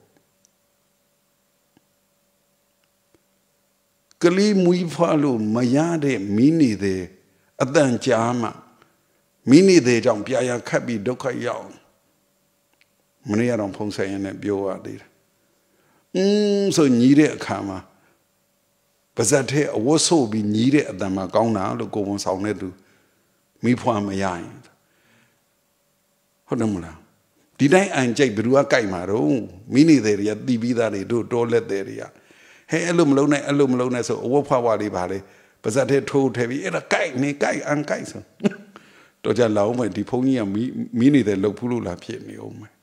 ကလေးမွေးဖွားလို့မရတဲ့မိနေတဲ့အတန်ကြားမှမိနေတဲ့ကြောင့်ပြာရခတ်ပြီးဒုက္ခရောက်မနေ့ကတော့ဖုံးဆိုင်ရနဲ့ပြောရသေးတယ်อืมဆိုညီးတဲ့အခါမှာပါဇက်ထဲအဝတ်ဆို့ပြီးညီးတဲ့အတန်မှာကောင်းတာလို့ကိုဝန်ဆောင်တဲ့သူမိဖွားမရရင်ဟုတ်တယ်မလားဒီတိုင်းအန်ကြိတ်ဘယ်သူကကြိုက်မှာတော့မိနေတဲ့တွေကတီးပြီးသားတွေတို့တောလက်တဲ့တွေကဟဲ့အဲ့လိုမလုံးနဲ့အဲ့လိုမလုံးနဲ့ဆိုအဝတ်ဖွားဖွားလေးပါလေပါဇက်ထဲထိုးထဲပြီးအဲ့ဒါကြိုက်နေကြိုက်အန်ကြိုက်ဆိုတော့ကြလောင်းမယ်ဒီဘုန်းကြီးကမိမိနေတဲ့လှုပ်ဖူးလို့လားဖြစ်နေအောင်မယ်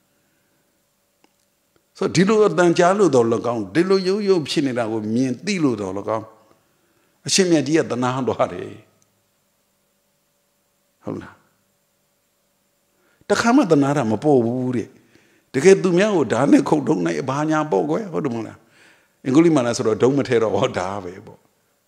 ဆိုဒီလိုအတန်ကြားလို့တော့လကောင်းဒီလိုရုပ်ရုပ်ဖြစ်နေတာကိုမြင်သိလို့တော့လကောင်းအရှင်မြတ်ကြီးကတနာတော်တယ်ဟုတ်လားတခါမှတနာတာမပေါ်ဘူးတဲ့တကယ်သူများကိုဓာတ်နဲ့ခုတ်ထုံးနိုင်ဘာညာပေါ့ကွယ်ဟုတ်တယ်မလားအင်္ဂုလိမာလာဆိုတော့ဒုံမထဲတော့ဟောဓာတ်ပဲပေါ့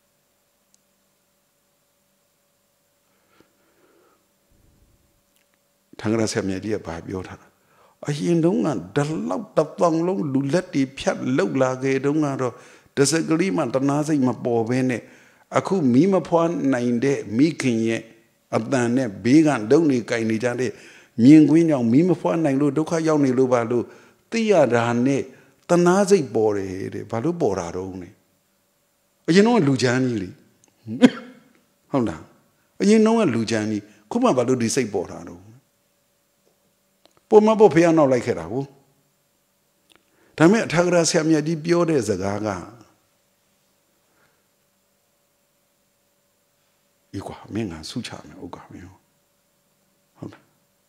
ထံဃာဆရာမြတ်ကြီးကဘာပြောထားအရင်တုန်းကဒလောက်တပောင်လုံးလူလက်တွေဖြတ်လောက်လာခဲ့တုန်းကတော့တစက်ကလေးမှတနာစိတ်မပေါ်ဘဲနဲ့အခုမီးမဖွားနိုင်တဲ့မိခင်ရဲ့အတန်နဲ့ဘေးကဒုံနေကြိုင်နေကြတဲ့မြင်ကွင်းကြောင့်မီးမဖွားနိုင်လို့ဒုက္ခရောက်နေလို့ပါလို့သိရတာနဲ့တနာစိတ်ပေါ်တယ်တဲ့ဘာလို့ပေါ်တာတော့လဲအရင်တော့လူချမ်းကြီးလေဟုတ်လားအရင်တော့လူချမ်းကြီးခုမှဘာလို့ဒီစိတ်ပေါ်တာတော့ပုံမဖို့ဖះနောက်လိုက်ခဲ့တာကိုဒါမဲ့အထာဂရဆရာမြတ်ကြီးပြောတဲ့စကားကอีกว่าไม่งานสู้ชาไม่โอกาสไม่เอาဟုတ်လား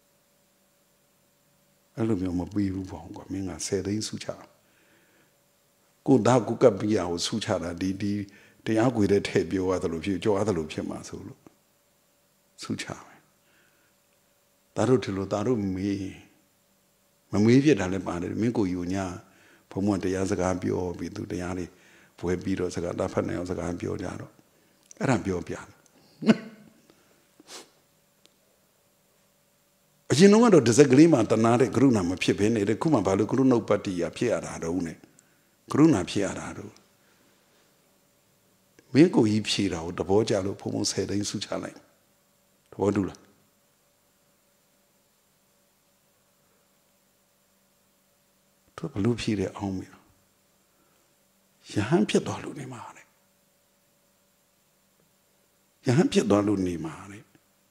အဲ့လိုမျိုးမပြီးဘူးပေါ့ကွာမင်းကဆယ်သိန်းစုချကိုသားကိုကပ်ပြီးအောင်စုချတာဒီဒီတရားကွေတဲ့ထည့်ပြောရတယ်လို့ဖြစ်ကြောရတယ်လို့ဖြစ်မှာဆိုလို့စုချမယ်ဒါတို့ဒီလိုဒါတို့မေးမမေးပြတာလည်းပါတယ်မင်းကိုယူညာဘုံမတရားစကားပြောပြီးသူတရားတွေဘွယ်ပြီးတော့စကားတဖတ်နေအောင်စကားပြောကြတော့အဲ့ဒါပြောပြအရင်ကတော့တစ်စက်ကလေးမှတနာတဲ့ကရုဏာမဖြစ်ဘဲနဲ့ခုမှဘာလို့ကရုဏုပ္ပတ္တိယဖြစ်ရတာတော့နဲ့ကရုဏာဖြစ်ရတာတော့မင်းကိုကြီးဖြေတာကိုတဘောကြလို့ဘုံဘုံဆယ်သိန်းစုချလိုက်သဘောတူလားသူဘလို့ဖြေတယ်အောင်ပြီရဟန်းဖြစ်သွားလို့နေမှာတဲ့ရဟန်းဖြစ်သွားလို့နေမှာတဲ့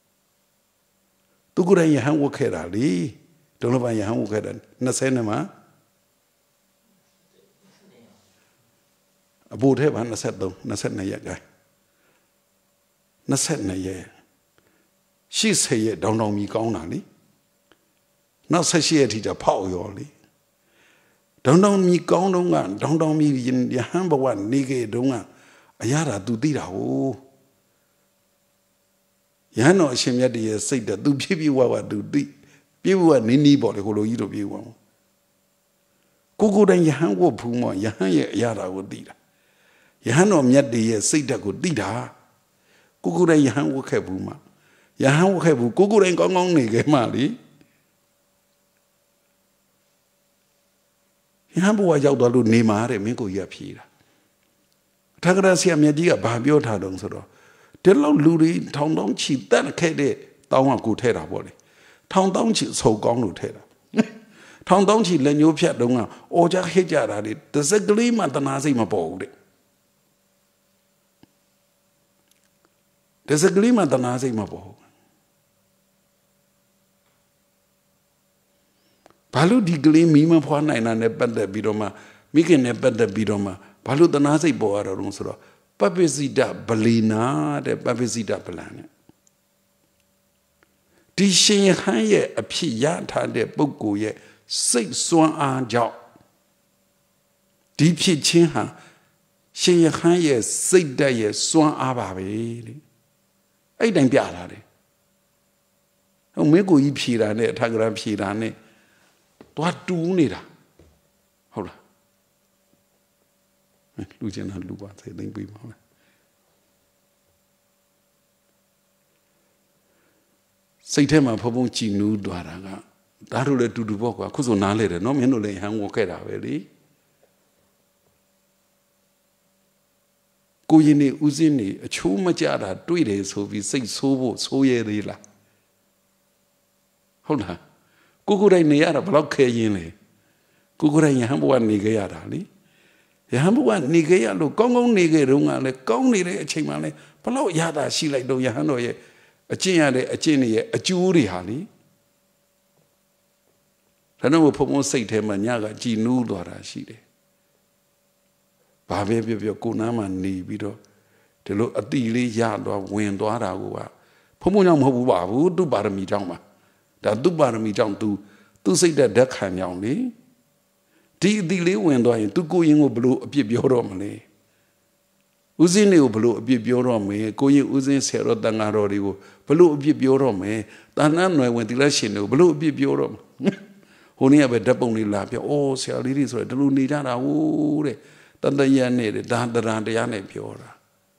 သူကိုယ်တိုင်ယဟန်ဝတ်ခဲ့တာလေဒုလဘယဟန်ဝတ်ခဲ့တာနှစ်ဆယ်နဲ့မှာအဘိုးထဲပါနှစ်ဆယ်သုံးနှစ်ဆယ်နှစ်ရက်ကဲနှစ်ဆယ်နှစ်ရက်ရှစ်ဆယ်ရက်တောင်တောင်မီကောင်းတာလေနောက်ဆက်ရှိရက်ထိကျဖောက်ရောလေတောင်တောင်မီကောင်းတော့ကတောင်တောင်မီယဟန်ဘဝနေခဲ့တုန်းကအရာတာသူသိတာဟုတ်ယဟန်တော်အရှင်မြတ်တည်းရဲ့စိတ်တသူဖြစ်ဖြစ်ဝဝသူသိပြေဝနီးနီးပေါ့လေကိုလိုကြီးတို့ပြေဝကိုကိုတိုင်ယဟန်ဝတ်ဘူးမောယဟန်ရဲ့အရာတာကိုသိတာယဟန်တော်မြတ်တည်းရဲ့စိတ်ဓာတ်ကိုသိတာကိုကိုတိုင်ယဟန်ဝတ်ခဲ့ဘူးမှာယဟန်ဝတ်ခဲ့ဘူးကိုကိုတိုင်ကောင်းကောင်းနေခဲ့မှလေယဟန်ဘဝရောက်သွားလို့နေမှာတဲ့မင်းကိုကြီးကဖြေတာအထာဂရဆရာမြတ်ကြီးကဘာပြောထားတော့ဆိုတော့ဒီလောက်လူတွေထောင်တောင်းချီတက်ခဲ့တဲ့တောင်းကကိုထဲတာပေါ့လေထောင်တောင်းချီစုံကောင်းလို့ထဲတာထောင်တောင်းချီလက်ညှိုးဖြတ်တုန်းကအော်ကြဟစ်ကြတာလေတစ်စက်ကလေးမှတနာစိတ်မပေါ်ဘူးတဲ့တစ်စက်ကလေးမှတနာစိတ်မပေါ်ဘူးဘာလို့ဒီကလေးမီးမဖွားနိုင်တာနဲ့ပတ်သက်ပြီးတော့မှမိခင်နဲ့ပတ်သက်ပြီးတော့မှဘာလို့တနာစိတ်ပေါ်ရတော့ဆိုတော့ပပ္ပစိတဗလီနာတဲ့ပပ္ပစိတဗလံနဲ့ဒီရှင်ယဟန်ရဲ့အဖြစ်ရထားတဲ့ပုဂ္ဂိုလ်ရဲ့စိတ်စွမ်းအားကြောင့်ဒီဖြစ်ချင်းဟာရှင်ယဟန်ရဲ့စိတ်ဓာတ်ရဲ့စွမ်းအားပါပဲလေအဲ့တိုင်ပြလာတယ်ဟိုမင်းကိုကြီးဖြေတာနဲ့အထာဂရဖြေတာနဲ့သွားတူးနေတာဟုတ်လားလူကျင်တာလူပါစေသိမ့်ပြီးပါမယ်စိတ်ထဲမှာဖုံဖုံကြည်နူးသွားတာကဒါတို့လည်းတူတူပေါ့ကွာခုဆိုနားလဲတယ်နော်မင်းတို့လည်းဟန်ဝခဲ့တာပဲလေကိုရင်နေဦးစင်းနေအချိုးမကြတာတွေ့တယ်ဆိုပြီးစိတ်ဆိုးဖို့ဆိုးရဲသေးလားဟုတ်လားကိုကိုယ်တိုင်နေရတာဘယ်လောက်ခဲရင်လဲကိုကိုယ်တိုင်ယဟန်ဘဝနေခဲ့ရတာလေယဟန်ဘဝနေခဲ့ရလို့ကောင်းကောင်းနေခဲ့တော့ကလည်းကောင်းနေတဲ့အချိန်မှလည်းဘလောက်ရတာရှိလိုက်တော့ယဟန်တော်ရဲ့အကျင့်ရတဲ့အကျင့်တွေရဲ့အကျိုးတွေဟာလေဒါတော့ဘုံဘုံစိတ်ထဲမှာညကကြည်နူးသွားတာရှိတယ်ဘာပဲပြောပြောကိုနားမှာနေပြီးတော့ဒီလိုအတိလေးရသွားဝင်သွားတာကိုကဘုံဘုံကြောင့်မဟုတ်ဘူးပါဘူးသူ့ပါရမီကြောင့်ပါဒါသူ့ပါရမီကြောင့်သူသူ့စိတ်ဓာတ်ခံကြောင့်လေဒီအတိလေးဝင်သွားရင်သူကိုရင်ကိုဘလို့အပြစ်ပြောတော့မလဲဦးစင်းတွေကိုဘလို့အပြစ်ပြောတော့မယ်ကိုရင်ဦးစင်းဆရာတော်တန်ဃာတော်တွေကိုဘလို့အပြစ်ပြောတော့မယ်တာဏ္ဍနွယ်ဝင်သီလရှင်တွေကိုဘလို့အပြစ်ပြောတော့ဟိုနေ့ကပဲဓာတ်ပုံလေးလာပြောအိုးဆရာလေးတွေဆိုတော့ဒီလိုနေကြတာဟုတ်တဲ့တန်တရနဲ့ဒါတရံတရားနဲ့ပြောတာ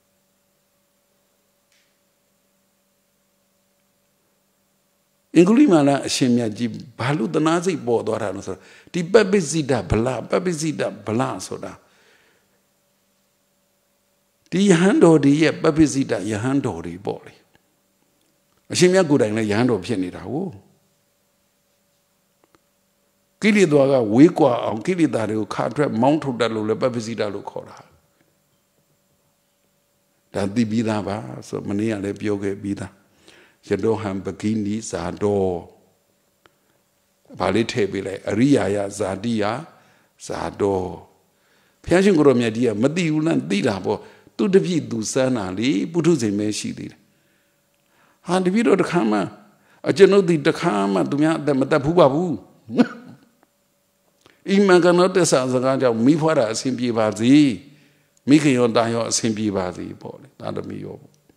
အင်္ဂလိပ်မှာလည်းအရှင်မြတ်ကြီးဘာလို့တနာစိတ်ပေါ်သွားတာလဲဆိုတော့ဒီပပ္ပစိတဗလပပ္ပစိတဗလဆိုတာဒီယဟန်တော်ဒီရဲ့ပပ္ပစိတယဟန်တော်တွေပေါ့လေအရှင်မြတ်ကိုယ်တိုင်လည်းယဟန်တော်ဖြစ်နေတာဟုတ်ကိလေသာကဝေးကွာအောင်ကိလေသာတွေကိုခါထွက်မောင်းထုတ်တတ်လို့လည်းပပ္ပစိတလို့ခေါ်တာဒါသိပြီးသားပါဆိုမနေ့ကလည်းပြောခဲ့ပြီးသားယတောဟံပကိနိဇာတောဘာလေးထည့်ပေးလိုက်အရိယာယဇာတိယဇာတောဘုရားရှင်ကိုရောမြတ်ကြီးကမသိဘူးလားသိတာပေါ့သူတပြည့်သူစမ်းတာလေပုထုဇဉ်ပဲရှိသေးတယ်ဟာတပည့်တော်တခါမှအကျွန်ုပ်ဒီတခါမှသူများအသက်မတက်ဘူးပါဘူးအိမ်မကနောတစ္ဆာစကားကြောင့်မိဖွားတာအဆင်ပြေပါစေမိခင်ရောတာရောအဆင်ပြေပါစေပေါ့လေဒါသမီးရော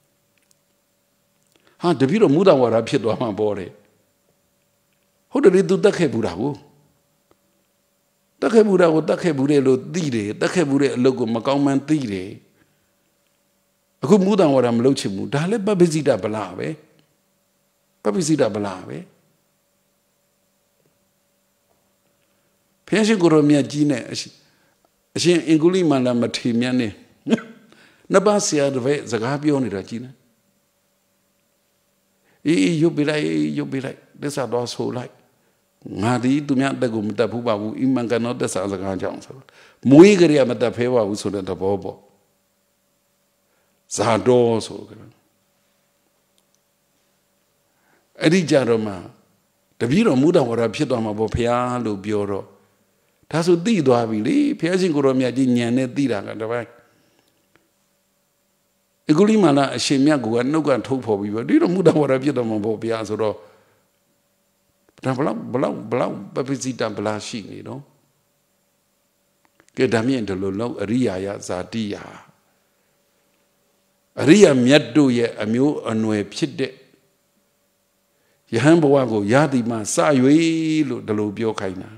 ဟာတပည့်တော်မူတာဝါဒဖြစ်သွားမှာပေါ့လေဟုတ်တယ်သူတက်ခဲ့ဘူးတာကိုတက်ခဲ့ဘူးတာကိုတက်ခဲ့ဘူးတယ်လို့သိတယ်တက်ခဲ့ဘူးတဲ့အလုပ်ကိုမကောင်းမှန်းသိတယ်အခုမူတာဝါဒမလုပ်ချင်ဘူးဒါလည်းပပ္ပစိတဗလာပဲပပ္ပစိတဗလာပဲဖျက်ရှိကိုရောမြတ်ကြီးနဲ့အရှင်အင်္ဂုလိမာလာမထေမြတ်နဲ့နှစ်ပါးဆရာတစ်ပည့်စကားပြောနေတာကြီးနေအေးရုပ်ပြလိုက်ရုပ်ပြလိုက်သစ္စာတော်ဆိုလိုက်ငါဒီသူများအတက်ကိုမတက်ဘူးပါဘူးအိမန်ကနောသစ္စာစကားကြောင့်ဆိုမွေးကြရမတက်ဖဲပါဘူးဆိုတဲ့သဘောပေါ့ဇာတော်ဆိုကြတယ်အဲ့ဒီကြတော့မှတပည့်တော်မူတော်ဝါဒဖြစ်သွားမှာပေါ့ဖះလို့ပြောတော့ဒါဆိုသိသွားပြီလေဖះရှင်ကိုရောမြတ်ကြီးညံနဲ့သိတာကတပိုင်းအဂုလိမာလာအရှင်မြတ်ကနှုတ်ကထုတ်ဖော်ပြီးတော့ဒီတော့မူတော်ဝါဒဖြစ်သွားမှာပေါ့ဖះဆိုတော့ဒါဘလောက်ဘလောက်ဘလောက်ပပစိတဗလာရှိနေတော့ကဲဒါမြင့်တယ်လို့လောက်အရိယာယဇာတိယအရိယာမြတ်တို့ရဲ့အမျိုးအနွယ်ဖြစ်တဲ့ယဟန်ဘဝကိုယာတိမှစ၍လို့ဒီလိုပြောခိုင်းတာ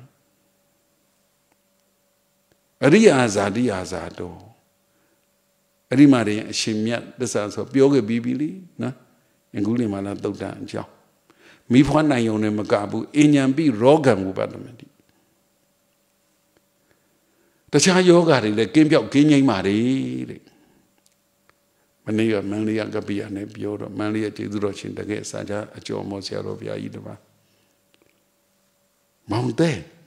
အရိယာဇာတိယာဇာတော်အဲ့ဒီမှာတည်းအရှင်မြတ်သစ္စာဆိုပြောခဲ့ပြီးပြီလေနော်အင်္ဂုလိမာလာသုတ်တံအကြောင်းမိဖွားနိုင်ုံနဲ့မကဘူးအဉ္ဉံပိရောဂံဝုပတ္တမတိတခြားယောဂတွေလည်းကင်းပြောက်ကင်းငြိမ်းပါတယ်တဲ့မနေ့ကမန္တလေးကပိယနဲ့ပြောတော့မန္တလေးကျေးဇူးတော်ရှင်တကယ်စာကြအကျော်မောဆရာတော်ဘုရားကြီးတပါးမောင်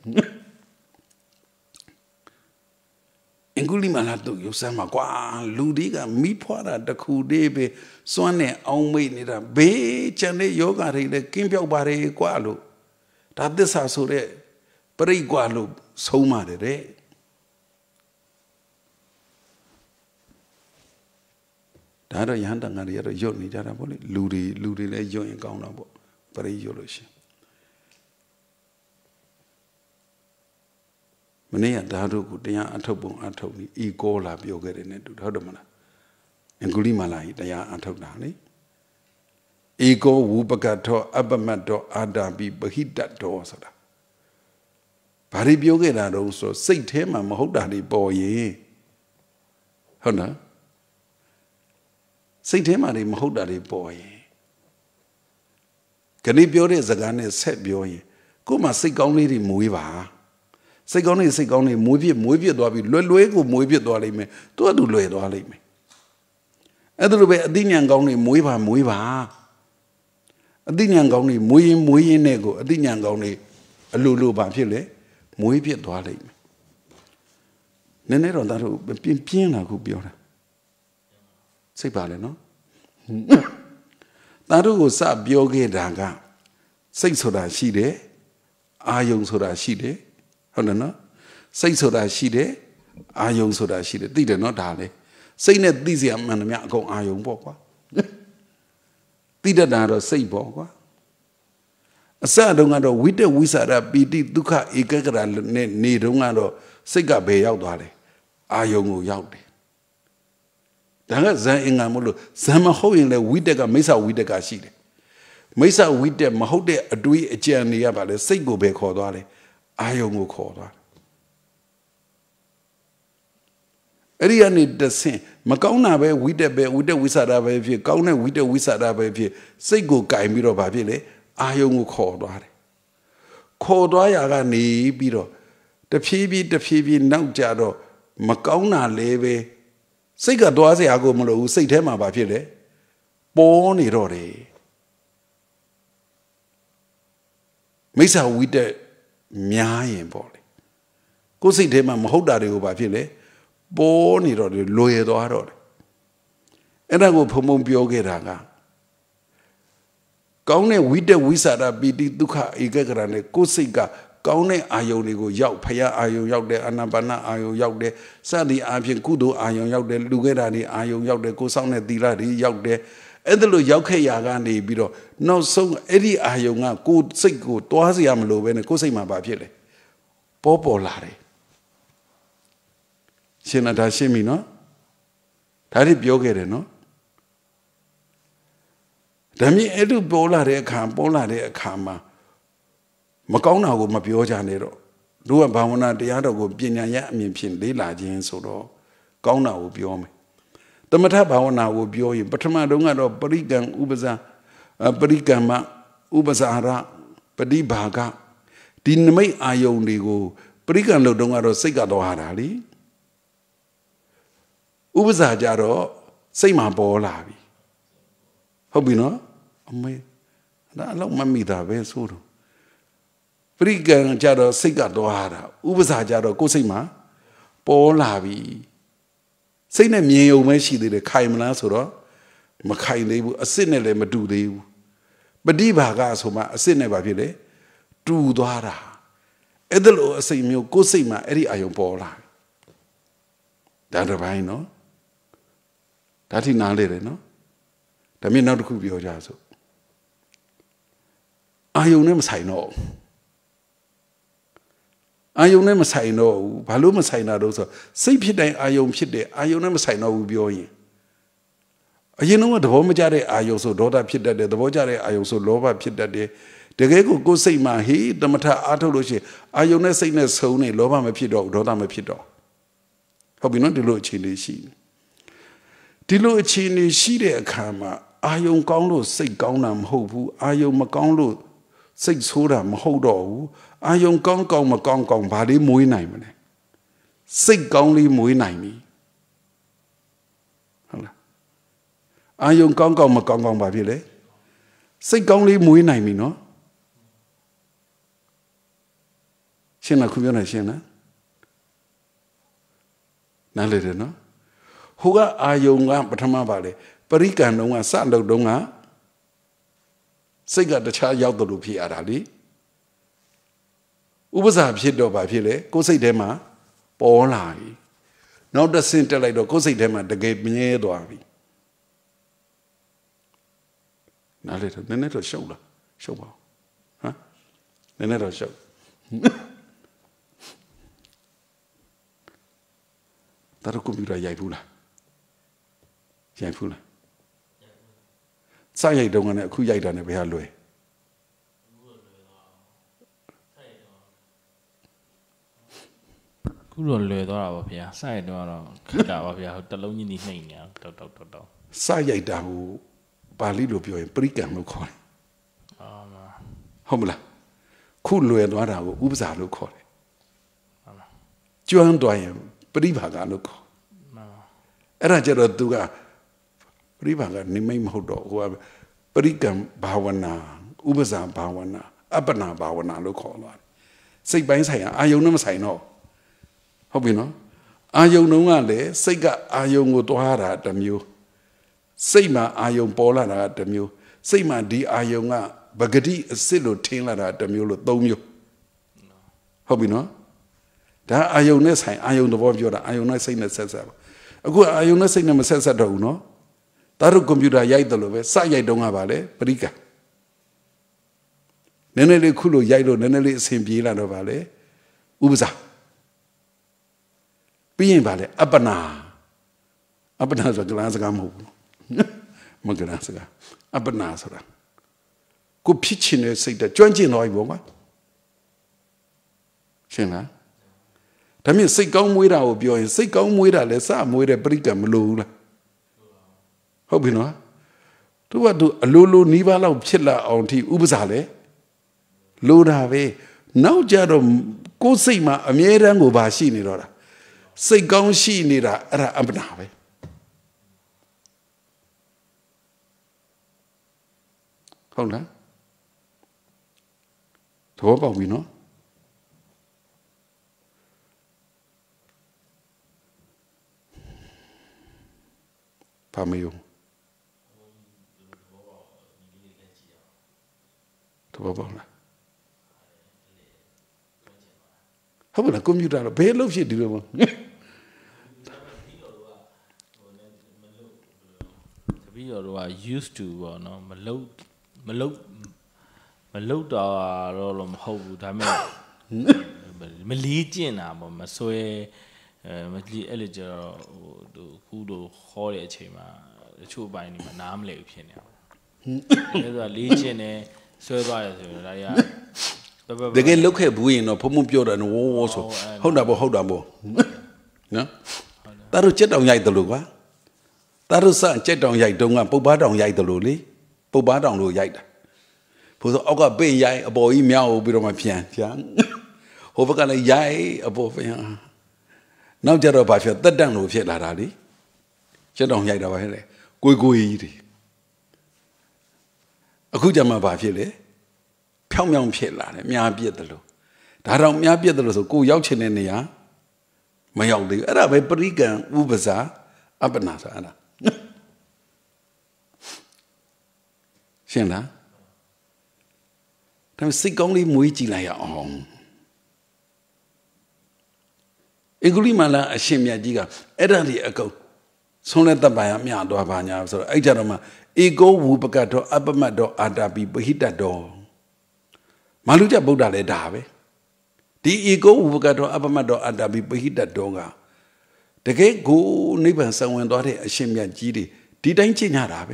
တဲ့အင်္ဂုလိမာလာတို့ရုပ်ဆမ်းမှာကွာလူတွေကမိဖွားတာတခုတည်းပဲစွမ်းနဲ့အောင်မိတ်နေတာဘေးကျန်တဲ့ယောဂတွေလည်းကင်းပြောက်ပါတယ်ကွာလို့ဒါသစ္စာဆိုတဲ့ပရိကွာလို့ဆုံးပါတယ်တဲ့ဒါတော့ယဟန်တန်ဃာတွေကတော့ယွတ်နေကြတာပေါ့လေလူတွေလူတွေလည်းယွတ်ရင်ကောင်းတာပေါ့ပရိယွတ်လို့ရှိရင်မနေ့ကဒါတို့ကိုတရားအထုတ်ပုံအထုတ်ပြီးဤကောလာပြောခဲ့တယ်နဲ့တူဟုတ်တယ်မလားအင်္ဂုလိမာလာကြီးတရားအထုတ်တာလေဤကောဝုပကထောအပမတ်တောအာတာပိပဟိတတောဆိုတာဘာတွေပြောခဲ့တာတော့ဆိုစိတ်ထဲမှာမဟုတ်တာတွေပေါ်ရင်ဟုတ်နော်စိတ်ထဲမှာတွေမဟုတ်တာတွေပေါ်ရင်ခဏပြောတဲ့စကားနဲ့ဆက်ပြောရင်ကို့မှာစိတ်ကောင်းလေးတွေမွေးပါစိတ်ကောင်းနေစိတ်ကောင်းနေမွေးပြစ်မွေးပြစ်သွားပြီလွယ်လွယ်ကိုမွေးပြစ်သွားလိမ့်မယ်သူကသူလွယ်သွားလိမ့်မယ်အဲ့ဒါလိုပဲအသိဉာဏ်ကောင်းနေမွေးပါမွေးပါအသိဉာဏ်ကောင်းနေမွေးရင်မွေးရင်နဲ့ကိုအသိဉာဏ်ကောင်းနေအလိုလိုပါဖြစ်လေမွေးပြစ်သွားလိမ့်မယ်နည်းနည်းတော့ဒါတို့ပြင်းပြင်းလာခုပြောတာစိတ်ပါလေနော်ဒါတို့ကိုစပြောခဲ့တာကစိတ်ဆိုတာရှိတယ်အာယုံဆိုတာရှိတယ်ဟုတ်တယ်နော်စိတ်ဆိုတာရှိတယ်အာယုံဆိုတာရှိတယ်သိတယ်နော်ဒါလေစိတ်နဲ့သိစရာမှန်တယ်များအကုန်အာယုံပေါ့ကွာသိတတ်တာတော့စိတ်ပေါ့ကွာအစတုန်းကတော့ဝိတ္တဝိသရာပီတိဒုက္ခဧကဂရနဲ့နေတုန်းကတော့စိတ်ကဘယ်ရောက်သွားလဲအာယုံကိုရောက်တယ်ဒါကဇန်အင်္ဂါမလို့ဇန်မဟုတ်ရင်လည်းဝိတ္တကမိစ္ဆဝိတ္တကရှိတယ်မိစ္ဆဝိတ္တမဟုတ်တဲ့အတွေးအကြံတွေရပါလေစိတ်ကိုပဲခေါ်သွားတယ်အာယုံကိုခေါ်သွားအဲ့ဒီကနေတဆင့်မကောင်းတာပဲဝိတ္တပဲဝိတ္တဝိသရာပဲဖြစ်ကောင်းတဲ့ဝိတ္တဝိသရာပဲဖြစ်စိတ်ကိုကင်ပြီးတော့ဗာဖြစ်လေအာယုံကိုခေါ်သွားတယ်ခေါ်သွားရကနေပြီးတော့တဖြည်းဖြည်းတဖြည်းဖြည်းနောက်ကြတော့မကောင်းတာလည်းပဲစိတ်ကသွားစရာကိုမလိုဘူးစိတ်ထဲမှာဗာဖြစ်လေပေါ်နေတော့တယ်မိစ္ဆာဝိတ္တများရင်ပေါ့လေကိုယ်စိတ်ထဲမှာမဟုတ်တာတွေကိုဗာဖြစ်လေပေါ်နေတော့လွယ်သွားတော့တယ်အဲ့ဒါကိုဖုံဖုံပြောခဲ့တာကကောင်းတဲ့ဝိတ္တဝိသရာပီတိဒုက္ခဧကဂရနဲ့ကိုယ်စိတ်ကကောင်းတဲ့အာယုန်တွေကိုရောက်ဖယားအာယုန်ရောက်တယ်အာနာပါနအာယုန်ရောက်တယ်စသည်အားဖြင့်ကုသိုလ်အာယုန်ရောက်တယ်လူခဲ့တာတွေအာယုန်ရောက်တယ်ကိုယ်ဆောင်တဲ့သီလတွေရောက်တယ်အဲ့ဒါလို့ရောက်ခဲ့ရကနေပြီးတော့နောက်ဆုံးအဲ့ဒီအာယုံကကိုယ်စိတ်ကိုတွားစရာမလိုပဲနဲ့ကိုယ်စိတ်မှာဘာဖြစ်လဲပေါ်ပေါ်လာတယ်ရှင်နာဒါရှင်းပြီနော်ဒါတွေပြောခဲ့တယ်နော်ဒါမြင်အဲ့လိုပေါ်လာတဲ့အခါပေါ်လာတဲ့အခါမှာမကောင်းတာကိုမပြောကြနဲ့တော့တို့ကဘာဝနာတရားတော်ကိုပညာရအမြင်ဖြင့်လေးလာခြင်းဆိုတော့ကောင်းတာကိုပြောမယ်တမထဘာဝနာကိုပြောရင်ပထမတုန်းကတော့ပရိကံဥပဇာပရိကံမဥပဇာရပฏิဘာကဒီနမိတ်အာယုန်တွေကိုပရိကံလို့တုန်းကတော့စိတ်ကတော့ဟာတာလေဥပဇာကြတော့စိတ်မှာပေါ်လာပြီဟုတ်ပြီနော်အမေဒါအလောက်မမိတာပဲဆိုတော့ပရိကံကြတော့စိတ်ကတော့ဟာတာဥပဇာကြတော့ကိုယ်စိတ်မှာပေါ်လာပြီစိတ်နဲ့မြင်ုံပဲရှိသေးတယ်ခိုင်မလားဆိုတော့မခိုင်သေးဘူးအစစ်နဲ့လည်းမတူသေးဘူးပฏิဘာကဆိုမှအစစ်နဲ့ဘာဖြစ်လဲတူသွားတာအဲ့ဒါလို့အစိတ်မျိုးကိုယ်စိတ်မှာအဲ့ဒီအာယုံပေါ်လာဒါတစ်ပိုင်းနော်ဒါထိနားလေတယ်နော်ဒါမြင်နောက်တစ်ခုပြောကြစို့အာယုံနဲ့မဆိုင်တော့အာယုံနဲ့မဆိုင်တော့ဘူးဘာလို့မဆိုင်တာတော့ဆိုစိတ်ဖြစ်တိုင်းအာယုံဖြစ်တယ်အာယုံနဲ့မဆိုင်တော့ဘူးပြောရင်အရင်တော့သဘောမကျတဲ့အာယုံဆိုဒေါသဖြစ်တတ်တယ်သဘောကျတဲ့အာယုံဆိုလောဘဖြစ်တတ်တယ်တကယ်ကိုကိုယ်စိတ်မှာဟေးတမထအားထုတ်လို့ရှိရင်အာယုံနဲ့စိတ်နဲ့ဆုံနေလောဘမဖြစ်တော့ဒေါသမဖြစ်တော့ဟုတ်ပြီနော်ဒီလိုအခြေအနေရှိဒီလိုအခြေအနေရှိတဲ့အခါမှာအာယုံကောင်းလို့စိတ်ကောင်းတာမဟုတ်ဘူးအာယုံမကောင်းလို့စိတ်ဆိုးတာမဟုတ်တော့ဘူးအာယုံကောင်းကောင်းမကောင်းကောင်းဘာလေးမွေးနိုင်မလဲစိတ်ကောင်းလေးမွေးနိုင်ပြီဟုတ်လားအာယုံကောင်းကောင်းမကောင်းကောင်းဘာဖြစ်လဲစိတ်ကောင်းလေးမွေးနိုင်ပြီနော်ရှင်းလားခုပြောနေရှင်းလားနားလည်တယ်နော်ဟိုကအာယုံကပထမပါလေပရိကံတုံးကစလုပ်တုံးကစိတ်ကတခြားရောက်တယ်လို့ဖြစ်ရတာလေဥပဇာဖြစ်တော့ဘာဖြစ်လဲကိုယ်စိတ်ထဲမှာပေါ်လာပြီနောက်တစ်ဆင့်တက်လိုက်တော့ကိုယ်စိတ်ထဲမှာတကယ်မြဲသွားပြီနားလေတော့နည်းနည်းတော့ရှုပ်လားရှုပ်ပါဟမ်နည်းနည်းတော့ရှုပ်ဒါတော့ကွန်ပျူတာရိုက်ဘူးလားရိုက်ဘူးလားစရိုက်တုံးကလည်းအခုရိုက်တာနဲ့ဘယ်ဟာလွယ်ခုတော့လွယ်သွားတာပါဗျာစရိုက်တော့တော့ခက်တာပါဗျာတလုံးကြီးနေနှိမ့်နေတောက်တောက်တောက်တောက်စရိုက်တာကိုပါဠိလိုပြောရင်ပရိကံလို့ခေါ်တယ်အာမဟုတ်မလားခုလွယ်သွားတာကိုဥပဇာလို့ခေါ်တယ်ကျွမ်းသွားရင်ပရိဘာကလို့ခေါ်အဲ့ဒါကြတော့သူကပရိဘာကနေမိတ်မဟုတ်တော့ဟိုကပရိကံဘာဝနာဥပဇာဘာဝနာအပ္ပနာဘာဝနာလို့ခေါ်သွားတယ်စိတ်ပိုင်းဆိုင်ရာအာယုံနဲ့မဆိုင်တော့ဟုတ်ပြီနော်အာယုံတုံးကလည်းစိတ်ကအာယုံကိုတွားတာတစ်မျိုးစိတ်မှာအာယုံပေါ်လာတာတစ်မျိုးစိတ်မှာဒီအာယုံကပဂတိအစစ်လို့ထင်းလာတာတစ်မျိုးလို့သုံးမျိုးဟုတ်ပြီနော်ဒါအာယုံနဲ့ဆိုင်အာယုံသဘောပြောတာအာယုံနဲ့စိတ်နဲ့ဆက်ဆက်ပါအခုအာယုံနဲ့စိတ်နဲ့မဆက်ဆက်တော့ဘူးနော်ဒါတို့ကွန်ပျူတာရိုက်တယ်လို့ပဲစရိုက်တုံးကပါလေပရိကံနည်းနည်းလေးခုလို့ရိုက်လို့နည်းနည်းလေးအဆင်ပြေလာတော့ပါလေဥပဇာပြီးရင်ပါလေအပ္ပနာအပ္ပနာဆိုကလားစကားမဟုတ်ဘူးမကလားစကားအပ္ပနာဆိုတာကိုဖြစ်ချင်တဲ့စိတ်တက်ကျွမ်းကျင်သွားပြီပေါ့ကွာရှင်းလားဒါမြင်စိတ်ကောင်းမွေးတာကိုပြောရင်စိတ်ကောင်းမွေးတာလဲစမွေးတဲ့ပရိကံမလိုဘူးလားဟုတ်ပြီနော်သူကသူအလိုလိုနီးပါးလောက်ဖြစ်လာအောင်ထိဥပဇာလဲလိုတာပဲနောက်ကြတော့ကိုယ်စိတ်မှာအမြဲတမ်းကိုပါရှိနေတော့တာစိတ်ကောင်းရှိနေတာအဲ့ဒါအပ္ပနာပဲဟုတ်လားသဘောပေါက်ပြီနော်ပါမယုံသဘောပေါက်လားဟုတ်ပါလားကွန်ပျူတာတော့ဘယ်လို့ဖြစ်ဒီလိုမတပည့်ကျော်တို့က used to ပေါ့နော်မလုတ်မလုတ်မလုတ်တော့တော့မဟုတ်ဘူးဒါပေမဲ့မလီးကျင်တာပေါ့မဆွဲအဲမလီးအဲ့လိုကျတော့ဟိုခုတို့ခေါ်တဲ့အချိန်မှာတချို့အပိုင်းတွေမှာနားမလည်ဘူးဖြစ်နေအောင်အဲ့ဒါလီးကျင်နေဆွဲသွားတယ်ဆိုတော့ဒါတွေကတကယ်လုတ်ခဲ့ဘူးရင်တော့ဖုံဖုံပြောတယ်ဝိုးဝိုးဆိုဟုတ်တာပေါ့ဟုတ်တာပေါ့နော်တာတို့ကြက်တောင်ရိုက်တယ်လို့ကွာတာတို့စကြက်တောင်ရိုက်တုန်းကပုပ်ပားတောင်ရိုက်တယ်လို့လေပုပ်ပားတောင်လို့ရိုက်တာဘို့ဆိုအောက်ကပိတ်ရိုက်အပေါ်ကြီးမြောက်ပြီးတော့မှပြန်ပြန်ဟိုဘက်ကလည်းရိုက်အပေါ်ပြန်နောက်ကြတော့ဘာဖြစ်တက်တန့်လို့ဖြစ်လာတာလေကြက်တောင်ရိုက်တာပါဟဲ့လေကိုကိုကြီးတွေအခုကြမှာဘာဖြစ်လဲဖြောင်းဖြောင်းဖြစ်လာတယ်မြားပြစ်တယ်လို့ဒါတော့မြားပြစ်တယ်လို့ဆိုကိုရောက်ချင်တဲ့နေရာမရောက်သေးဘူးအဲ့ဒါပဲပရိကံဥပဇာအပ္ပနာဆိုအဲ့ဒါရှင်းလားဒါစိတ်ကောင်းလေးမွေးကြည့်လိုက်ရအောင်အဂုလိမာလာအရှင်မြတ်ကြီးကအဲ့ဒါလေးအကုန်ဆုံးလက်တပ်ပါရမြသွားပါညာဆိုတော့အဲ့ကြတော့မှဧကောဝုပကတောအပ္ပမတ်တောအာတာပိပဟိတတောမာလူကျဗုဒ္ဓလည်းဒါပဲဒီဧကောဝုပကတောအပ္ပမတ်တောအာတာပိပဟိတတောကတကယ်ကိုနိဗ္ဗာန်ဆံဝင်သွားတဲ့အရှင်မြတ်ကြီးတွေဒီတိုင်းကျင့်ကြတာပဲ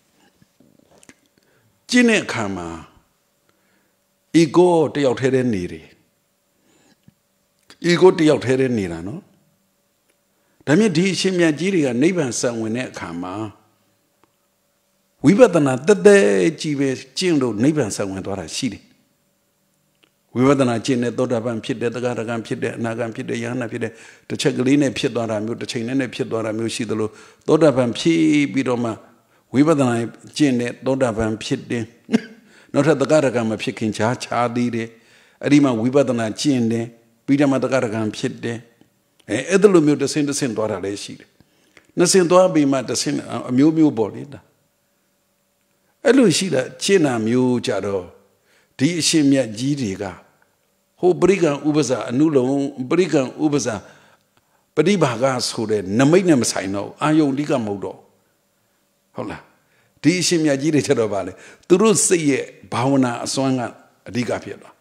ကျင့်တဲ့အခါမှာဧကောတယောက်ထဲတဲ့နေတယ်ဧကောတယောက်ထဲတဲ့နေတာနော်ဒါမြင့်ဒီအရှင်မြတ်ကြီးတွေကနိဗ္ဗာန်ဆံဝင်တဲ့အခါမှာဝိပဿနာတက်တက်ကြီးပဲကျင့်လို့နိဗ္ဗာန်ဆံဝင်သွားတာရှိတယ်ဝိပဿနာကျင့်တဲ့သောတာပန်ဖြစ်တဲ့တဂရကံဖြစ်တဲ့အနာဂံဖြစ်တဲ့ယဟနာဖြစ်တဲ့တစ်ချက်ကလေးနဲ့ဖြစ်သွားတာမျိုးတစ်ချိန်နဲ့ဖြစ်သွားတာမျိုးရှိသလိုသောတာပန်ဖြစ်ပြီးတော့မှဝိပဿနာကျင့်တဲ့သောတာပန်ဖြစ်တယ်နောက်ထပ်တဂရကံမဖြစ်ခင်ခြားခြားသေးတယ်အဲ့ဒီမှာဝိပဿနာကျင့်တယ်ပြီးတော့မှတဂရကံဖြစ်တယ်အဲအဲ့ဒါလိုမျိုးတစ်ဆင့်တစ်ဆင့်သွားတာလည်းရှိတယ်နှစ်ဆင့်သွားပြီးမှတစ်ဆင့်အမျိုးမျိုးပေါ်လေတာအဲ့လိုရှိတာကျင့်တာမျိုးကြတော့ဒီအရှင်မြတ်ကြီးတွေကဟိုပရိကံဥပဇာအနုလုံပရိကံဥပဇာပฏิဘာဂဆိုတဲ့နမိတ်နဲ့မဆိုင်တော့အာယုန်တိကမဟုတ်တော့ဟုတ်လားဒီအရှင်မြတ်ကြီးတွေချက်တော့ပါလေသူတို့စိတ်ရဲ့ဘာဝနာအစွမ်းကအဓိကဖြစ်သွား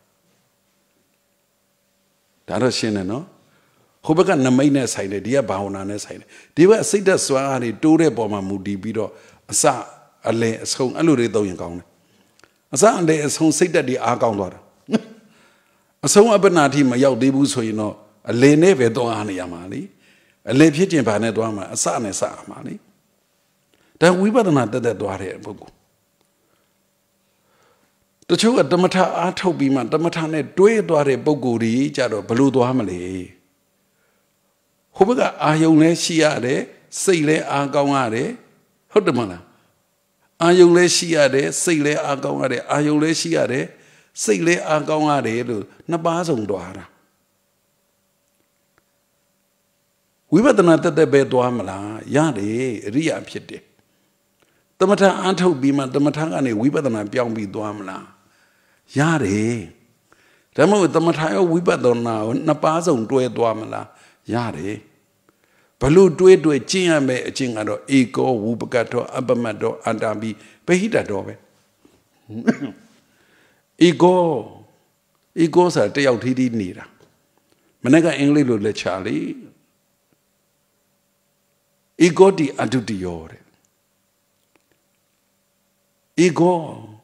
ဒါတော့ရှင်းတယ်နော်ဟိုဘက်ကနမိတ်နဲ့ဆိုင်တယ်ဒီကဘာဝနာနဲ့ဆိုင်တယ်ဒီဘက်စိတ်သက်စွမ်းအားတွေတိုးတဲ့ပုံမှာမူတည်ပြီးတော့အစအလယ်အဆုံးအဲ့လိုတွေသုံးရင်ကောင်းတယ်အစအလယ်အဆုံးစိတ်သက်တွေအားကောင်းသွားတာအဆုံးအပ္ပနာတိမရောက်သေးဘူးဆိုရင်တော့အလယ်နဲ့ပဲသွားအားနေရမှာလေအလယ်ဖြစ်ခြင်းဘာနဲ့သွားမှာအစနဲ့စရမှာလေဒါဝိပဿနာတက်တက်သွားတဲ့ပုဂ္ဂိုလ်တချို့ကတမထအားထုတ်ပြီးမှတမထနဲ့တွဲသွားတဲ့ပုဂ္ဂိုလ်တွေကြတော့ဘလို့သွားမလဲဟိုဘက်ကအာယုံလည်းရှိရတယ်စိတ်လည်းအားကောင်းရတယ်ဟုတ်တယ်မလားအာယုံလည်းရှိရတယ်စိတ်လည်းအားကောင်းရတယ်အာယုံလည်းရှိရတယ်စိတ်လည်းအားကောင်းရတယ်လို့နှစ်ပါးစုံသွားတာဝိပဿနာတက်တက်ပဲသွားမလားရတယ်အရိယာဖြစ်တယ်တမထအားထုတ်ပြီးမှတမထကနေဝိပဿနာပြောင်းပြီးသွားမလားရတယ်ဒါမှမဟုတ်တမထရောဝိပဿနာကိုနှစ်ပါးစုံတွဲသွားမလားရတယ်ဘလို့တွဲတွဲကျင့်ရမယ်အကျင့်ကတော့ဧကောဝုပကတောအပ္ပမတ်တောအတ္တပိပဟိတတောပဲဧကောဧကောဆိုတယောက်ထီးထီးနေတာမနေ့ကအင်္ဂလိပ်လိုလက်ချလေဧကောတိအတုတိယောတဲ့ဧကော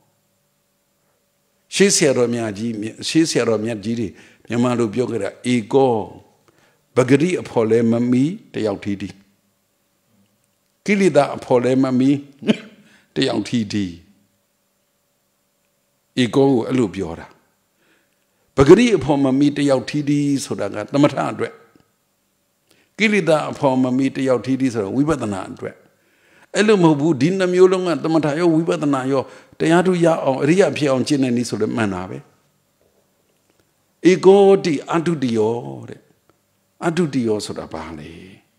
ရှေးဆရာတော်မြတ်ကြီးရှေးဆရာတော်မြတ်ကြီးတွေမြန်မာလိုပြောကြတာဧကောပဂရိအဖော်လဲမမီတယောက်ထီးထီးကိလေသာအဖော်လဲမမီတယောက်ထီးထီးဧကောကိုအဲ့လိုပြောတာပဂရိအဖော်မမီတယောက်ထီးထီးဆိုတာကတမထအတွက်ကိလေသာအဖော်မမီတယောက်ထီးထီးဆိုတာဝိပဿနာအတွက်အဲ့လိုမဟုတ်ဘူးဒီနှမျိုးလုံးကတမထရောဝိပဿနာရောတရားထုရအောင်အရိယာဖြစ်အောင်ကျင့်နေနည်းဆိုလည်းမှန်တာပဲဧကောတိအတုတိယောတဲ့အတုတိယောဆိုတာဘာလဲ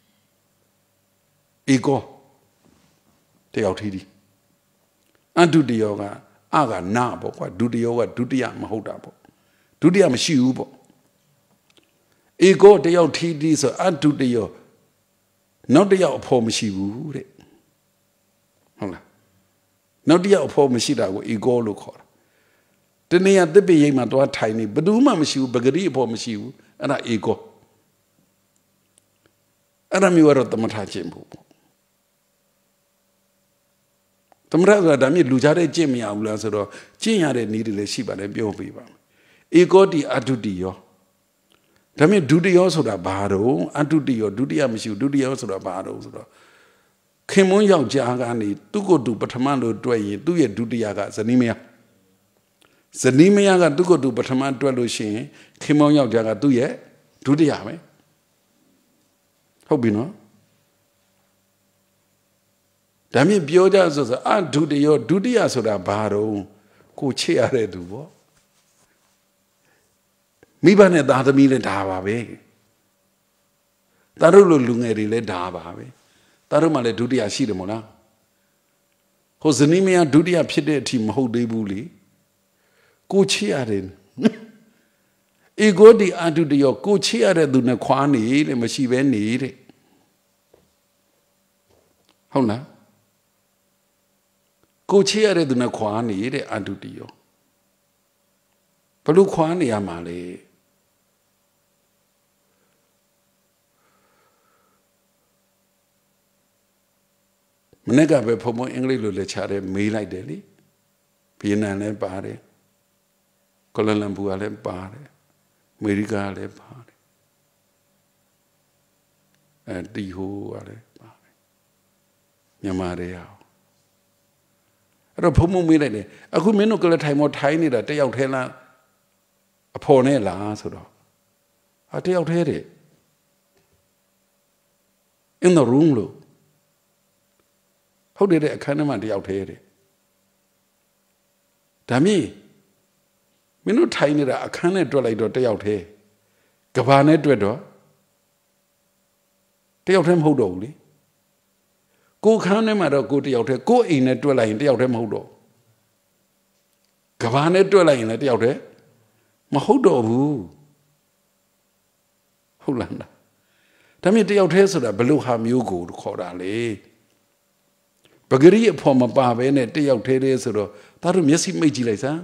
ဧကောတယောက်ထီးထီးအတုတိယောကအကနာပေါ့ကွာဒုတိယောကဒုတိယမဟုတ်တာပေါ့ဒုတိယမရှိဘူးပေါ့ဧကောတယောက်ထီးထီးဆိုအတုတိယောနောက်တယောက်အဖို့မရှိဘူးတဲ့ဟုတ်လားနောက်တစ်ယောက်အဖို့မရှိတာကို ego လို့ခေါ်တာတနေ့ကတစ်ပိရိတ်မှာသွားထိုင်နေဘယ်သူမှမရှိဘူးပဂရိအဖို့မရှိဘူးအဲ့ဒါ ego အဲ့ဒါမျိုးကတော့သမထကျင့်ဖို့ပေါ့သမထဆိုတာဒါမျိုးလူကြားတဲ့ကျင့်မရဘူးလားဆိုတော့ကျင့်ရတဲ့နည်းတွေလည်းရှိပါတယ်ပြောပြပါမယ် ego တိအတုတိယောဒါမျိုးဒုတိယဆိုတာဘာတော့အတုတိယောဒုတိယမရှိဘူးဒုတိယဆိုတာဘာတော့ဆိုတော့ခင်မွန်းယောက်ျားကနေသူ့ကိုယ်သူပထမလို့တွက်ရင်သူ့ရဲ့ဒုတိယကဇနီးမယားဇနီးမယားကသူ့ကိုယ်သူပထမတွက်လို့ရှိရင်ခင်မွန်းယောက်ျားကသူ့ရဲ့ဒုတိယပဲဟုတ်ပြီနော်ဒါမြင်ပြောကြဆိုဆိုအဒုတိယဒုတိယဆိုတာဘာတော့ကိုချစ်ရတဲ့သူပေါ့မိဘနဲ့သားသမီးလည်းဒါပါပဲသားတို့လိုလူငယ်တွေလည်းဒါပါပဲသားတို့မှလည်းဒုတိယရှိတယ်မို့လားဟိုဇနီးမယားဒုတိယဖြစ်တဲ့အထိမဟုတ်သေးဘူးလေကိုချစ်ရတယ်အေဂိုဒီအဒုတိယကိုချစ်ရတဲ့သူနဲ့ခွာနေလေမရှိပဲနေတဲ့ဟုတ်လားကိုချစ်ရတဲ့သူနဲ့ခွာနေတဲ့အဒုတိယဘလို့ခွာနေရမှာလဲမနေ့ကပဲဖုံဖုံအင်္ဂလိပ်လိုလက်ချတယ်မေးလိုက်တယ်လေဗီယက်နမ်လည်းပါတယ်ကိုလန်လမ်ပူကလည်းပါတယ်အမေရိကလည်းပါတယ်အဲတီဟိုကလည်းပါတယ်မြန်မာတွေရောအဲ့တော့ဖုံဖုံမေးလိုက်တယ်အခုမင်းတို့ကလည်းထိုင်မောထိုင်နေတာတယောက်ထဲလားအဖော်နဲ့လားဆိုတော့ဟာတယောက်ထဲတဲ့ in the room လို့ဟုတ်တယ်တဲ့အခန်းထဲမှာတယောက်ထဲတဲ့ဒါမြည်မင်းတို့ထိုင်နေတာအခန်းနဲ့တွက်လိုက်တော့တယောက်ထဲကဘာနဲ့တွက်တော့တယောက်ထဲမဟုတ်တော့ဘူးလေကိုခန်းထဲမှာတော့ကိုတယောက်ထဲကိုအိမ်နဲ့တွက်လိုက်ရင်တယောက်ထဲမဟုတ်တော့ကဘာနဲ့တွက်လိုက်ရင်လည်းတယောက်ထဲမဟုတ်တော့ဘူးဟုတ်လားဒါမြည်တယောက်ထဲဆိုတာဘလို့ဟာမျိုးကိုခေါ်တာလေပဂရိအဖို့မပါဘဲနဲ့တယောက်ထဲတည်းဆိုတော့ဒါတို့မျက်စိမိတ်ကြည့်လိုက်စမ်း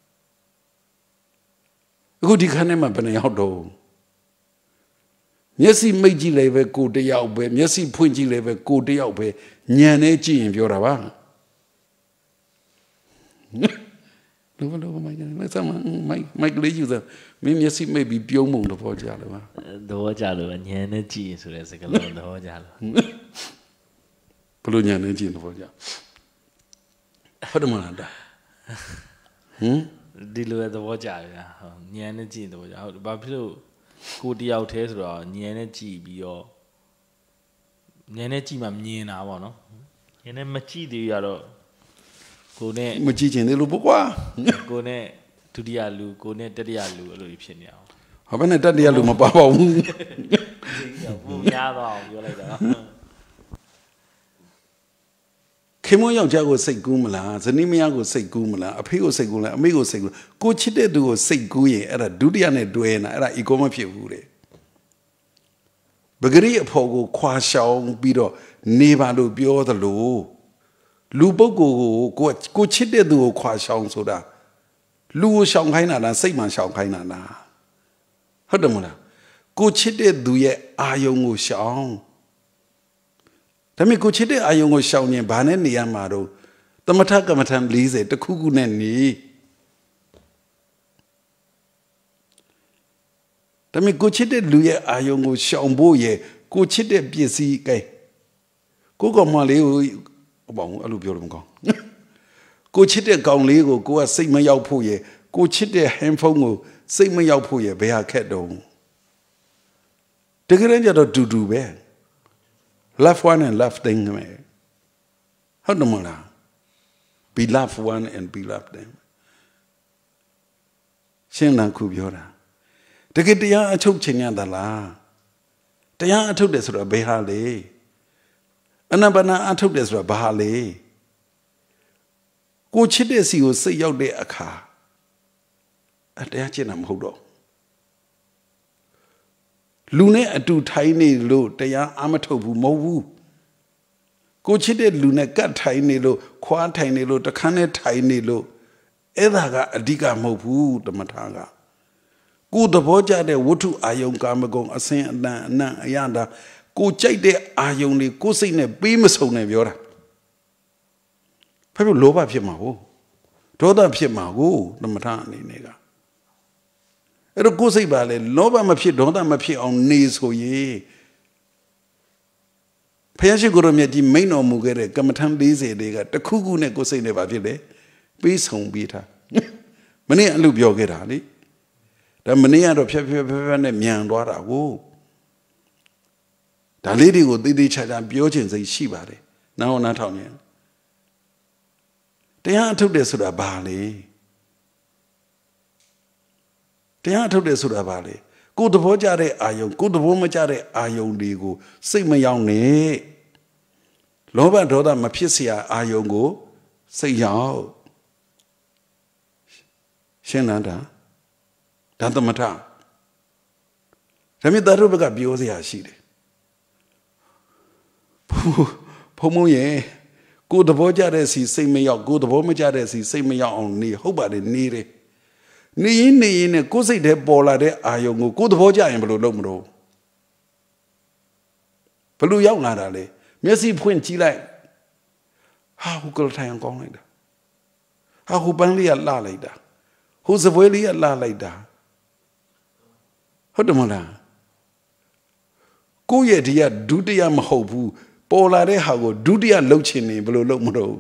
အခုဒီခန်းထဲမှာဘယ်နှယောက်တော့မျက်စိမိတ်ကြည့်လိုက်ပဲကိုတယောက်ပဲမျက်စိဖွင့်ကြည့်လိုက်ပဲကိုတယောက်ပဲညံနေကြည့်ရင်ပြောတာပါလောလောမိုက်နေစမ်းမိုက်မိုက်ကလေးယူသားမင်းမျက်စိမိတ်ပြီးပြုံးမုံတော့ကြလို့ပါတော့ကြလို့ညံနေကြည့်ဆိုတဲ့စကားလုံးတော့ကြလို့ဘလို့ညာနေကြည့်တော့ကြာဟုတ်တယ်မလားတာဟမ်ဒီလိုတော့ကြာရညံနေကြည့်တော့ကြာဟုတ်ဘာဖြစ်လို့ကိုတယောက်သေးဆိုတော့ညံနေကြည့်ပြီးတော့ညံနေကြည့်မှမြင်တာပေါ့နော်ညံနေမကြည့်သေးရတော့ကိုနဲ့မကြည့်ချင်သေးလို့ပေါ့ကွာကိုနဲ့ဒုတိယလူကိုနဲ့တတိယလူအဲ့လိုဖြစ်နေအောင်ဟောဘယ်နဲ့တတိယလူမပါပါဘူးပူများတော့ပြောလိုက်တာခင်မွန်းယောက်ျားကိုစိတ်ကူးမလားဇနီးမယားကိုစိတ်ကူးမလားအဖေကိုစိတ်ကူးလားအမေကိုစိတ်ကူးကိုချစ်တဲ့သူကိုစိတ်ကူးရင်အဲ့ဒါဒုတိယနဲ့တွဲနေတာအဲ့ဒါ ego မဖြစ်ဘူးတဲ့ပဂရိအဖို့ကိုခွာရှောင်ပြီးတော့နေပါလို့ပြောသလိုလူပုဂ္ဂိုလ်ကိုကိုကိုချစ်တဲ့သူကိုခွာရှောင်ဆိုတာလူကိုရှောင်ခိုင်းတာလားစိတ်မှရှောင်ခိုင်းတာလားဟုတ်တယ်မလားကိုချစ်တဲ့သူရဲ့အာယုံကိုရှောင်ဒါပေမဲ့ကိုချစ်တဲ့အာယုံကိုရှောင်ရင်ဘာနဲ့နေရမှာတော့သမထကမ္မထံ၄၀တခုခုနဲ့နေဒါပေမဲ့ကိုချစ်တဲ့လူရဲ့အာယုံကိုရှောင်ဖို့ရဲ့ကိုချစ်တဲ့ပစ္စည်းကဲကိုကောင်မလေးကိုဘောင်အဲ့လိုပြောလို့မကောင်းကိုချစ်တဲ့ကောင်လေးကိုကိုကစိတ်မရောက်ဖို့ရဲ့ကိုချစ်တဲ့ဟန်ဖုန်းကိုစိတ်မရောက်ဖို့ရဲ့ဘယ်ဟာခက်တော့တကယ်ကြတော့တူတူပဲ love one and love thing မယ်ဟုတ်တယ်မလား be love one and be love them ရှင်းလားခုပြောတာတကယ်တရားအထုတ်ချင်ရသလားတရားအထုတ်တယ်ဆိုတော့ဘယ်ဟာလဲအနာပါနာအထုတ်တယ်ဆိုတော့ဘာဟာလဲကိုချစ်တဲ့စီကိုစိတ်ရောက်တဲ့အခါအတရားကျင့်တာမဟုတ်တော့လူနဲ့အတူထိုင်နေလို့တရားအမထုတ်ဘူးမဟုတ်ဘူးကိုချစ်တဲ့လူနဲ့ကတ်ထိုင်နေလို့ခွာထိုင်နေလို့တခန်းနဲ့ထိုင်နေလို့အဲ့ဒါကအဓိကမဟုတ်ဘူးတမထကကိုသဘောကျတဲ့ဝတ္ထုအာယုံကာမဂုဏ်အစင်အတန်အနံ့အရတာကိုကြိုက်တဲ့အာယုံတွေကိုစိတ်နဲ့ပေးမစုံနဲ့ပြောတာဖက်လို့လောဘဖြစ်မှာဟုတ်ဒေါသဖြစ်မှာဟုတ်တမထအနေနဲ့ကအဲ့တော့ကိုစိတ်ပါလေလောဘမဖြစ်ဒေါသမဖြစ်အောင်နေဆိုရင်ဖယားရှိခိုးတော်မြတ်ကြီးမိန်တော်မူခဲ့တဲ့ကမ္မထံ၄၀တွေကတခုခုနဲ့ကိုစိတ်နဲ့ပါဖြစ်တယ်ပေးဆောင်ပေးထားမနေ့အလုပ်ပြောခဲ့တာလေဒါမနေ့ကတော့ဖြက်ဖြက်ဖြက်ဖြက်နဲ့မြန်သွားတာကိုဒါလေးတွေကိုသိသိချာချာပြောချင်စိတ်ရှိပါတယ်နားဟောနားထောင်ရင်တရားအထုတ်တယ်ဆိုတာဘာလဲတရားအထုတ်တယ်ဆိုတာဘာလဲကိုယ်သဘောကျတဲ့အာယုံကိုယ်သဘောမကျတဲ့အာယုံတွေကိုစိတ်မရောက်နဲ့လောဘဒေါသမဖြစ်เสียအာယုံကိုစိတ်ရောက်ရှင်းလားဒါဒါသမထဒါမြတ်သားတို့ဘက်ကပြောစရာရှိတယ်ဘုံမုံရဲ့ကိုယ်သဘောကျတဲ့စီစိတ်မရောက်ကိုယ်သဘောမကျတဲ့စီစိတ်မရောက်အောင်နေဟုတ်ပါတယ်နေတယ်နေရင်နေရင်နဲ့ကိုယ်စိတ်ထဲပေါ်လာတဲ့အာယုံကိုကိုယ်သဘောကျရင်ဘယ်လိုလုပ်မလို့ဘယ်လိုရောက်လာတာလဲမျက်စိဖွင့်ကြည့်လိုက်ဟာဟိုကလထိုင်အောင်ကောင်းလိုက်တာဟာဟိုပန်းလေးကလှလိုက်တာဟိုစပွဲလေးကလှလိုက်တာဟုတ်တယ်မလားကိုယ့်ရဲ့ဒီကဒုတိယမဟုတ်ဘူးပေါ်လာတဲ့ဟာကိုဒုတိယလှုပ်ချင်နေဘယ်လိုလုပ်မလို့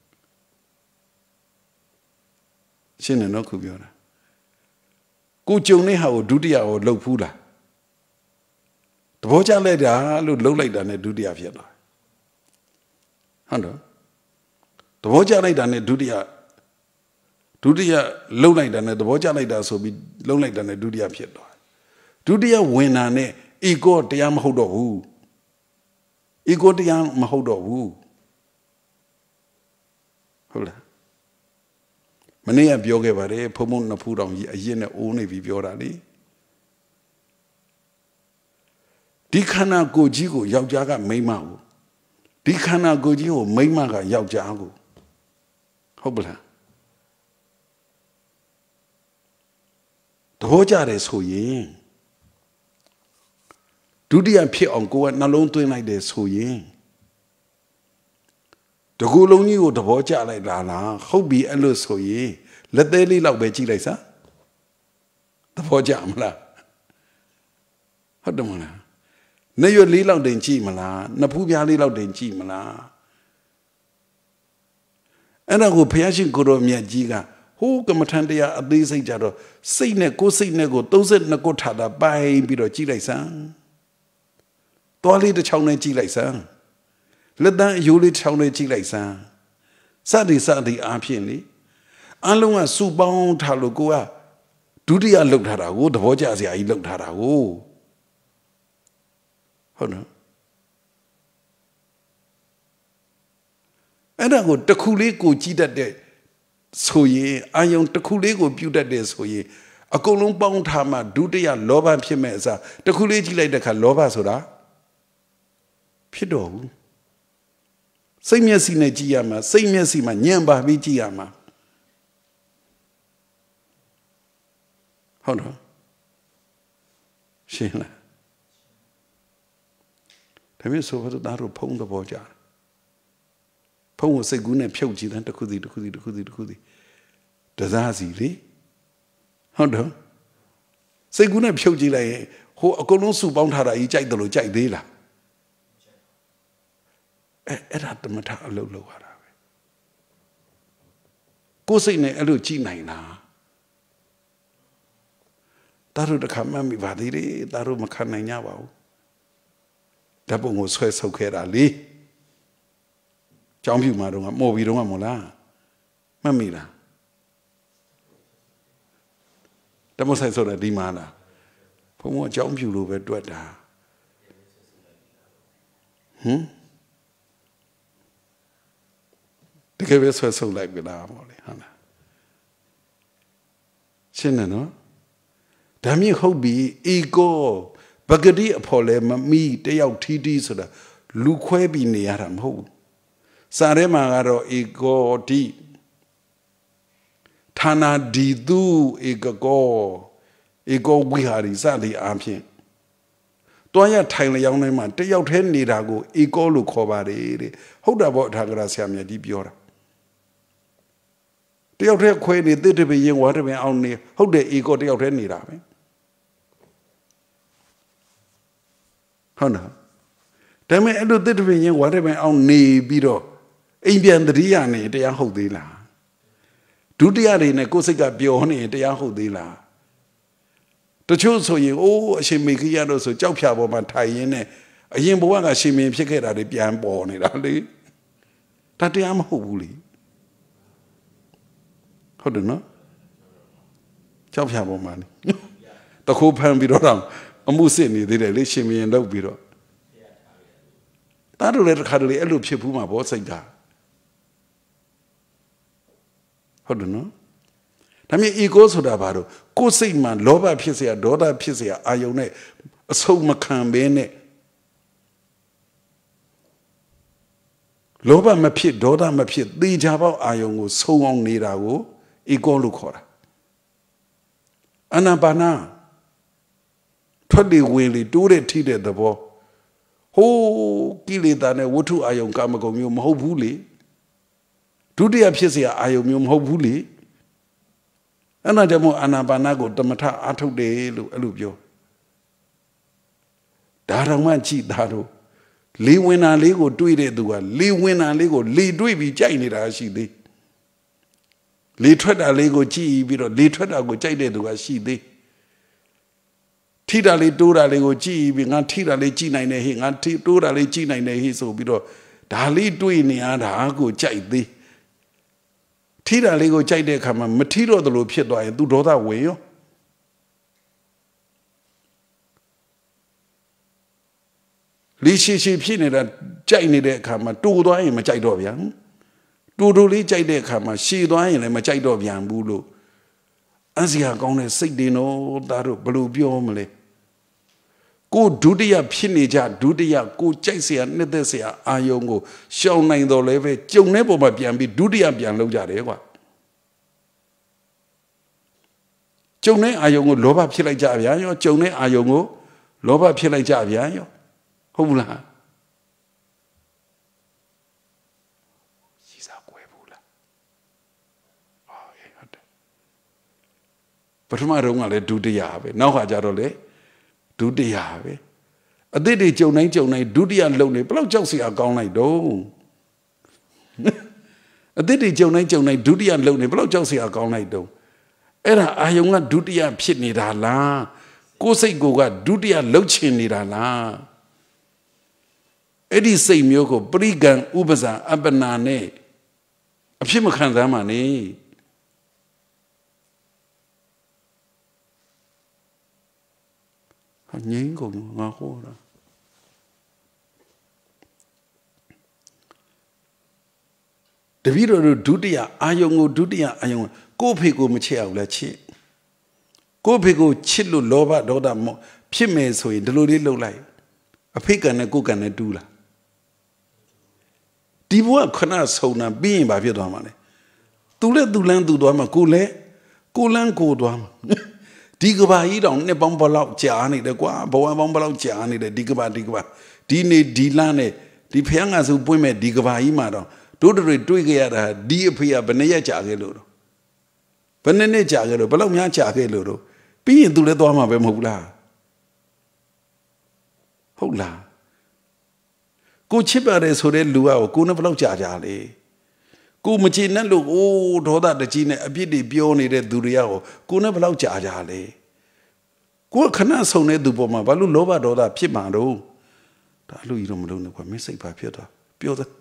ရှင်းတယ်နော်ခုပြောတာကိုကြုံတဲ့ဟာကိုဒုတိယကိုလှုပ်ဖူးလားသဘောကျလိုက်တာလို့လှုပ်လိုက်တာနဲ့ဒုတိယဖြစ်သွားဟုတ်တော့သဘောကျလိုက်တာနဲ့ဒုတိယဒုတိယလှုပ်လိုက်တာနဲ့သဘောကျလိုက်တာဆိုပြီးလှုပ်လိုက်တာနဲ့ဒုတိယဖြစ်သွားဒုတိယဝင်တာနဲ့egoတရားမဟုတ်တော့ဘူး ego တရားမဟုတ်တော့ဘူးဟုတ်လားမနေ့ကပြောခဲ့ပါတယ်ဖုံဖုံနှစ်ဖူးတောင်ကြီးအရင်နဲ့အိုးနေပြီးပြောတာလေဒီခန္ဓာကိုယ်ကြီးကိုယောက်ျားကမိန်းမကိုဒီခန္ဓာကိုယ်ကြီးကိုမိန်းမကယောက်ျားကိုဟုတ်ပလားသဘောကျတယ်ဆိုရင်ဒုတိယဖြစ်အောင်ကိုယ်ကနှလုံးသွင်းလိုက်တယ်ဆိုရင်တကူလုံးကြီးကိုသဘောကျလိုက်လားလားဟုတ်ပြီအဲ့လိုဆိုရင်လက်သေးလေးလောက်ပဲကြည့်လိုက်စမ်းသဘောကျမလားဟုတ်တယ်မလားနေရွက်လေးလောက်တင်ကြည့်မလားနှစ်ဖူးပြားလေးလောက်တင်ကြည့်မလားအဲ့ဒါကိုဘုရားရှင်ကိုရောမြတ်ကြီးကဟိုးကမ္မထန်တရားအသေးစိတ်ကြတော့စိတ်နဲ့ကိုယ်စိတ်နဲ့ကိုသုံးစိတ်နှစ်ခုထားတာပိုင်းပြီးတော့ကြည့်လိုက်စမ်းတော်လေးတစ်ချောင်းနဲ့ကြည့်လိုက်စမ်းလက်တန်းအယိုးလေးတစ်ချောင်းနဲ့ကြည့်လိုက်စမ်းစသည်စသည်အားဖြင့်လေအလုံးကစုပေါင်းထားလို့ကိုကဒုတိယလှုပ်ထားတာကိုသဘောကျစရာကြီးလှုပ်ထားတာကိုဟုတ်နော်အဲ့ဒါကိုတစ်ခုလေးကိုကြည့်တတ်တဲ့ဆိုရင်အာယုံတစ်ခုလေးကိုပြုတ်တတ်တယ်ဆိုရင်အကုန်လုံးပေါင်းထားမှဒုတိယလောဘဖြစ်မဲ့အစားတစ်ခုလေးကြည့်လိုက်တဲ့အခါလောဘဆိုတာဖြစ်တော့ဘူးစိတ်မျက်စိနဲ့ကြည့်ရမှာစိတ်မျက်စိမှာညံပါပြီးကြည့်ရမှာဟုတ်တော့ရှင်းလားဒါမျိုးဆိုတော့ဒါတို့ဖုံးသဘောကြဖုံးကိုစိတ်ကူးနဲ့ဖြုတ်ကြည့်တယ်တစ်ခုစီတစ်ခုစီတစ်ခုစီတစ်ခုစီတစားစီလေဟုတ်တော့စိတ်ကူးနဲ့ဖြုတ်ကြည့်လိုက်ရင်ဟိုအကုန်လုံးစုပေါင်းထားတာကြီးကြိုက်တယ်လို့ကြိုက်သေးလားအဲအဲ့ဒါတမထအလုပ်လုပ်ရတာပဲကိုယ်စိတ်နဲ့အဲ့လိုကြည့်နိုင်လားဒါတို့တခါမှတ်မိပါသေးတယ်ဒါတို့မခံနိုင်ကြပါဘူးဓာတ်ပုံကိုဆွဲဆုပ်ခဲ့တာလေကျောင်းပြူမှာတော့မော်ပြီးတော့မလားမှတ်မိလားဓာတ်ပုံဆိုင်ဆိုတာဒီမှာလားဘုံကကျောင်းပြူလို့ပဲတွက်တာဟမ်တကယ်ပဲဆွဲဆုပ်လိုက်ပြီလားမော်လေဟုတ်လားရှင်းတယ်နော်ဒါမြင့်ဟုတ်ပြီ ego ပဂတိအဖို့လဲမမီတယောက်ထီးထီးဆိုတာလူခွဲပြီးနေရတာမဟုတ်ဘူး Sare magaro ego di Tana di du ego ego wihari sali ampin. Toya Thailand young man, take out ten nirago, ego look over it. Hold about Hagrasiam Yadibiora. They out there quite a little bit young water only. How the ego they out any rabbit? Hana. Tell me, I do the young water only biro. Indian the Riani, they are hodila. Do the arena Kosika Bioni, they are hodila. To choose so you, oh, she make a yellow so job my tie in it. A yimboanga she may pick it at the piano born it. That I am holy. How do you know? Job money. The whole pan be around. A musini did a lishim and love biro. That will let hardly a loop ship my boss like that. How do you know? I mean, he goes to the battle. Go say, man, Loba Pisia, Doda Pisia, Ione, so Macambene. Loba Mapit, Doda Mapit, the Java Ion, so long Nirago, Ego Lucora. Anabana. Twenty willy, do the tea at the ball. Ho, kill it, and a water ion Gamagom, hopefully. Do the Apisia Ionium, hopefully. Anadamo Anabanago, Damata Ato de Alubio. Daramanchi Daro. Lee wina lego do it do a Lee wina lego, Lee do be Chinese as she did. Lee tread a lego chi, biro, Lee tread a go China do as she did. Tida le dura lego chi, being a tida le china in a hing, and dura le china in a his so biro. Dali do in the other go chai. Tira lego chide kama material the lo phet twa yin tu deau tha win yo li shi shi phit neda jai nede akha ma to twa yin ma jai daw pyan to to li jai de akha ma shi twa yin le ma jai daw pyan bu lo an sia kaung de sait de no ta do blo pyo ma le ko dutiya phit ne ja dutiya ko jai sia nit the sia ayong ko shaung nain daw le be jung ne paw ma pyan pi dutiya pyan lou ja de kwa jung ne ayong ko loba phit lai ja pyan yo jung ne ayong ko loba phit lai ja pyan yoဟုတ်ဘူးလားရှိစားကွယ်ဘူးလားအော်အေးဟုတ်တယ်ပထမတော့ကလည်းဒုတိယပဲနောက်ကကြတော့လေဒုတိယပဲအသစ်တွေကြုံတိုင်းကြုံတိုင်းဒုတိယလုံနေဘယ်လောက်ကြောက်စရာကောင်းလိုက်တော့အသစ်တွေကြုံတိုင်းကြုံတိုင်းဒုတိယလုံနေဘယ်လောက်ကြောက်စရာကောင်းလိုက်တော့အဲ့ဒါအာယုံကဒုတိယဖြစ်နေတာလားကိုယ်စိတ်ကိုကဒုတိယလှုပ်ချင်နေတာလားအဲ့ဒီစိတ်မျိုးကိုပရိကံဥပဇာအပ္ပနာနဲ့အဖြစ်မခံစားမှနေဟာငြိမ်းကုန်ငါဟောတာတပည့်တော်တို့ဒုတိယအာယုံကိုဒုတိယအာယုံကိုယ့်ဖေကိုမချစ်အောင်လဲချစ်ကိုယ့်ဖေကိုချစ်လို့လောဘဒေါသဖြစ်မယ်ဆိုရင်ဒီလိုလေးလှုပ်လိုက်အဖေကံနဲ့ကိုယ်ကံနဲ့တူးလာဒီဘဝခဏဆုံတာပြီးရင်ဘာဖြစ်သွားမှာလဲသူလည်းသူလန်းသူသွားမှာကိုလည်းကိုလန်းကိုသွားမှာဒီကဘာကြီးတောင်နှစ်ပေါင်းဘလောက်ကြာနေတယ်ကွာဘဝပေါင်းဘလောက်ကြာနေတယ်ဒီကဘာဒီကဘာဒီနေ့ဒီလန်းနဲ့ဒီဖျားငါစုပွင့်မဲ့ဒီကဘာကြီးမှာတော့တို့တွေတွေ့ကြရတာဒီအဖေကဘယ်နှစ်ရက်ကြာခဲ့လို့တော့ဘယ်နှစ်နှစ်ကြာခဲ့လို့ဘယ်လောက်များကြာခဲ့လို့တော့ပြီးရင်သူလည်းသွားမှာပဲမဟုတ်လားဟုတ်လားကိုချစ်ပါတယ်ဆိုတဲ့လူကကိုနဲ့ဘယ်လောက်ကြာကြာလဲကိုမချစ်နဲ့လို့အိုးဒေါသတကြီးနဲ့အပြစ်တွေပြောနေတဲ့သူတွေကကိုနဲ့ဘယ်လောက်ကြာကြာလဲကိုခဏဆုံတဲ့သူပေါ်မှာဘာလို့လောဘဒေါသဖြစ်မှာတော့ဒါလူကြီးတော့မလုံးနဲ့ကွာမင်းစိတ်ပါဖြစ်သွားပြောသား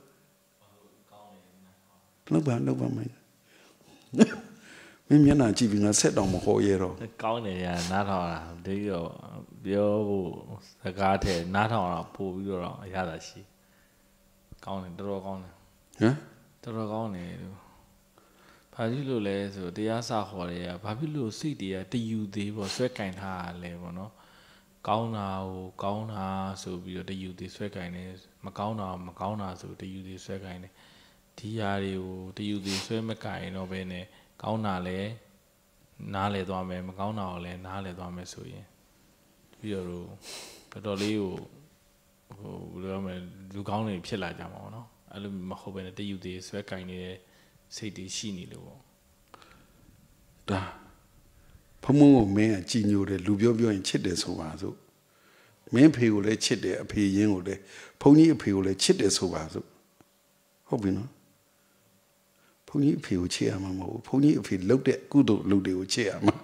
လောက်ပါလောက်ပါမင်းမင်းမျက်နှာကြည့်ပြီးငါဆက်တောင်မခေါ်ရတော့ကောင်းတယ်ညာနားထောင်တာဒီတော့ပြောဖို့စကားထဲနားထောင်တာပို့ပြီးတော့အရသာရှိကောင်းတယ်တော်တော်ကောင်းတယ်ဟမ်တော်တော်ကောင်းတယ်လို့ဘာဖြစ်လို့လဲဆိုတရားစာခေါ်တယ်ကဘာဖြစ်လို့စိတ်တွေကတယူသေးပေါ့ဆွဲကင်ထားလဲပေါ့နော်ကောင်းတာကိုကောင်းတာဆိုပြီးတော့တယူသေးဆွဲကင်တယ်မကောင်းတာမကောင်းတာဆိုတယူသေးဆွဲကင်တယ်ဒီຢာတွေကိုတယူသေးဆွဲမကင်တော့ဘဲနဲ့ကောင်းတာလဲနားလဲသွားမယ်မကောင်းတာကိုလည်းနားလဲသွားမယ်ဆိုရင်ပြီးတော့တော်တော်လေးကိုဟိုဘယ်လိုလဲလူကောင်းတွေဖြစ်လာကြမှာပေါ့နော်အဲ့လိုမဟုတ်ဘဲနဲ့တယူသေးဆွဲကင်နေတဲ့စိတ်တွေရှိနေလို့ပေါ့ဒါဖမုံကိုမင်းကကြည်ညိုတယ်လူပြောပြောရင်ချစ်တယ်ဆိုပါစို့မင်းဖေကိုလည်းချစ်တယ်အဖေရင်းကိုလည်းဘုန်းကြီးအဖေကိုလည်းချစ်တယ်ဆိုပါစို့ဟုတ်ပြီနော်ဘုန်းကြီးအဖေကိုချစ်ရမှာမဟုတ်ဘူးဘုန်းကြီးအဖေလှုပ်တဲ့ကုသိုလ်လုပ်တွေကိုချစ်ရမှာ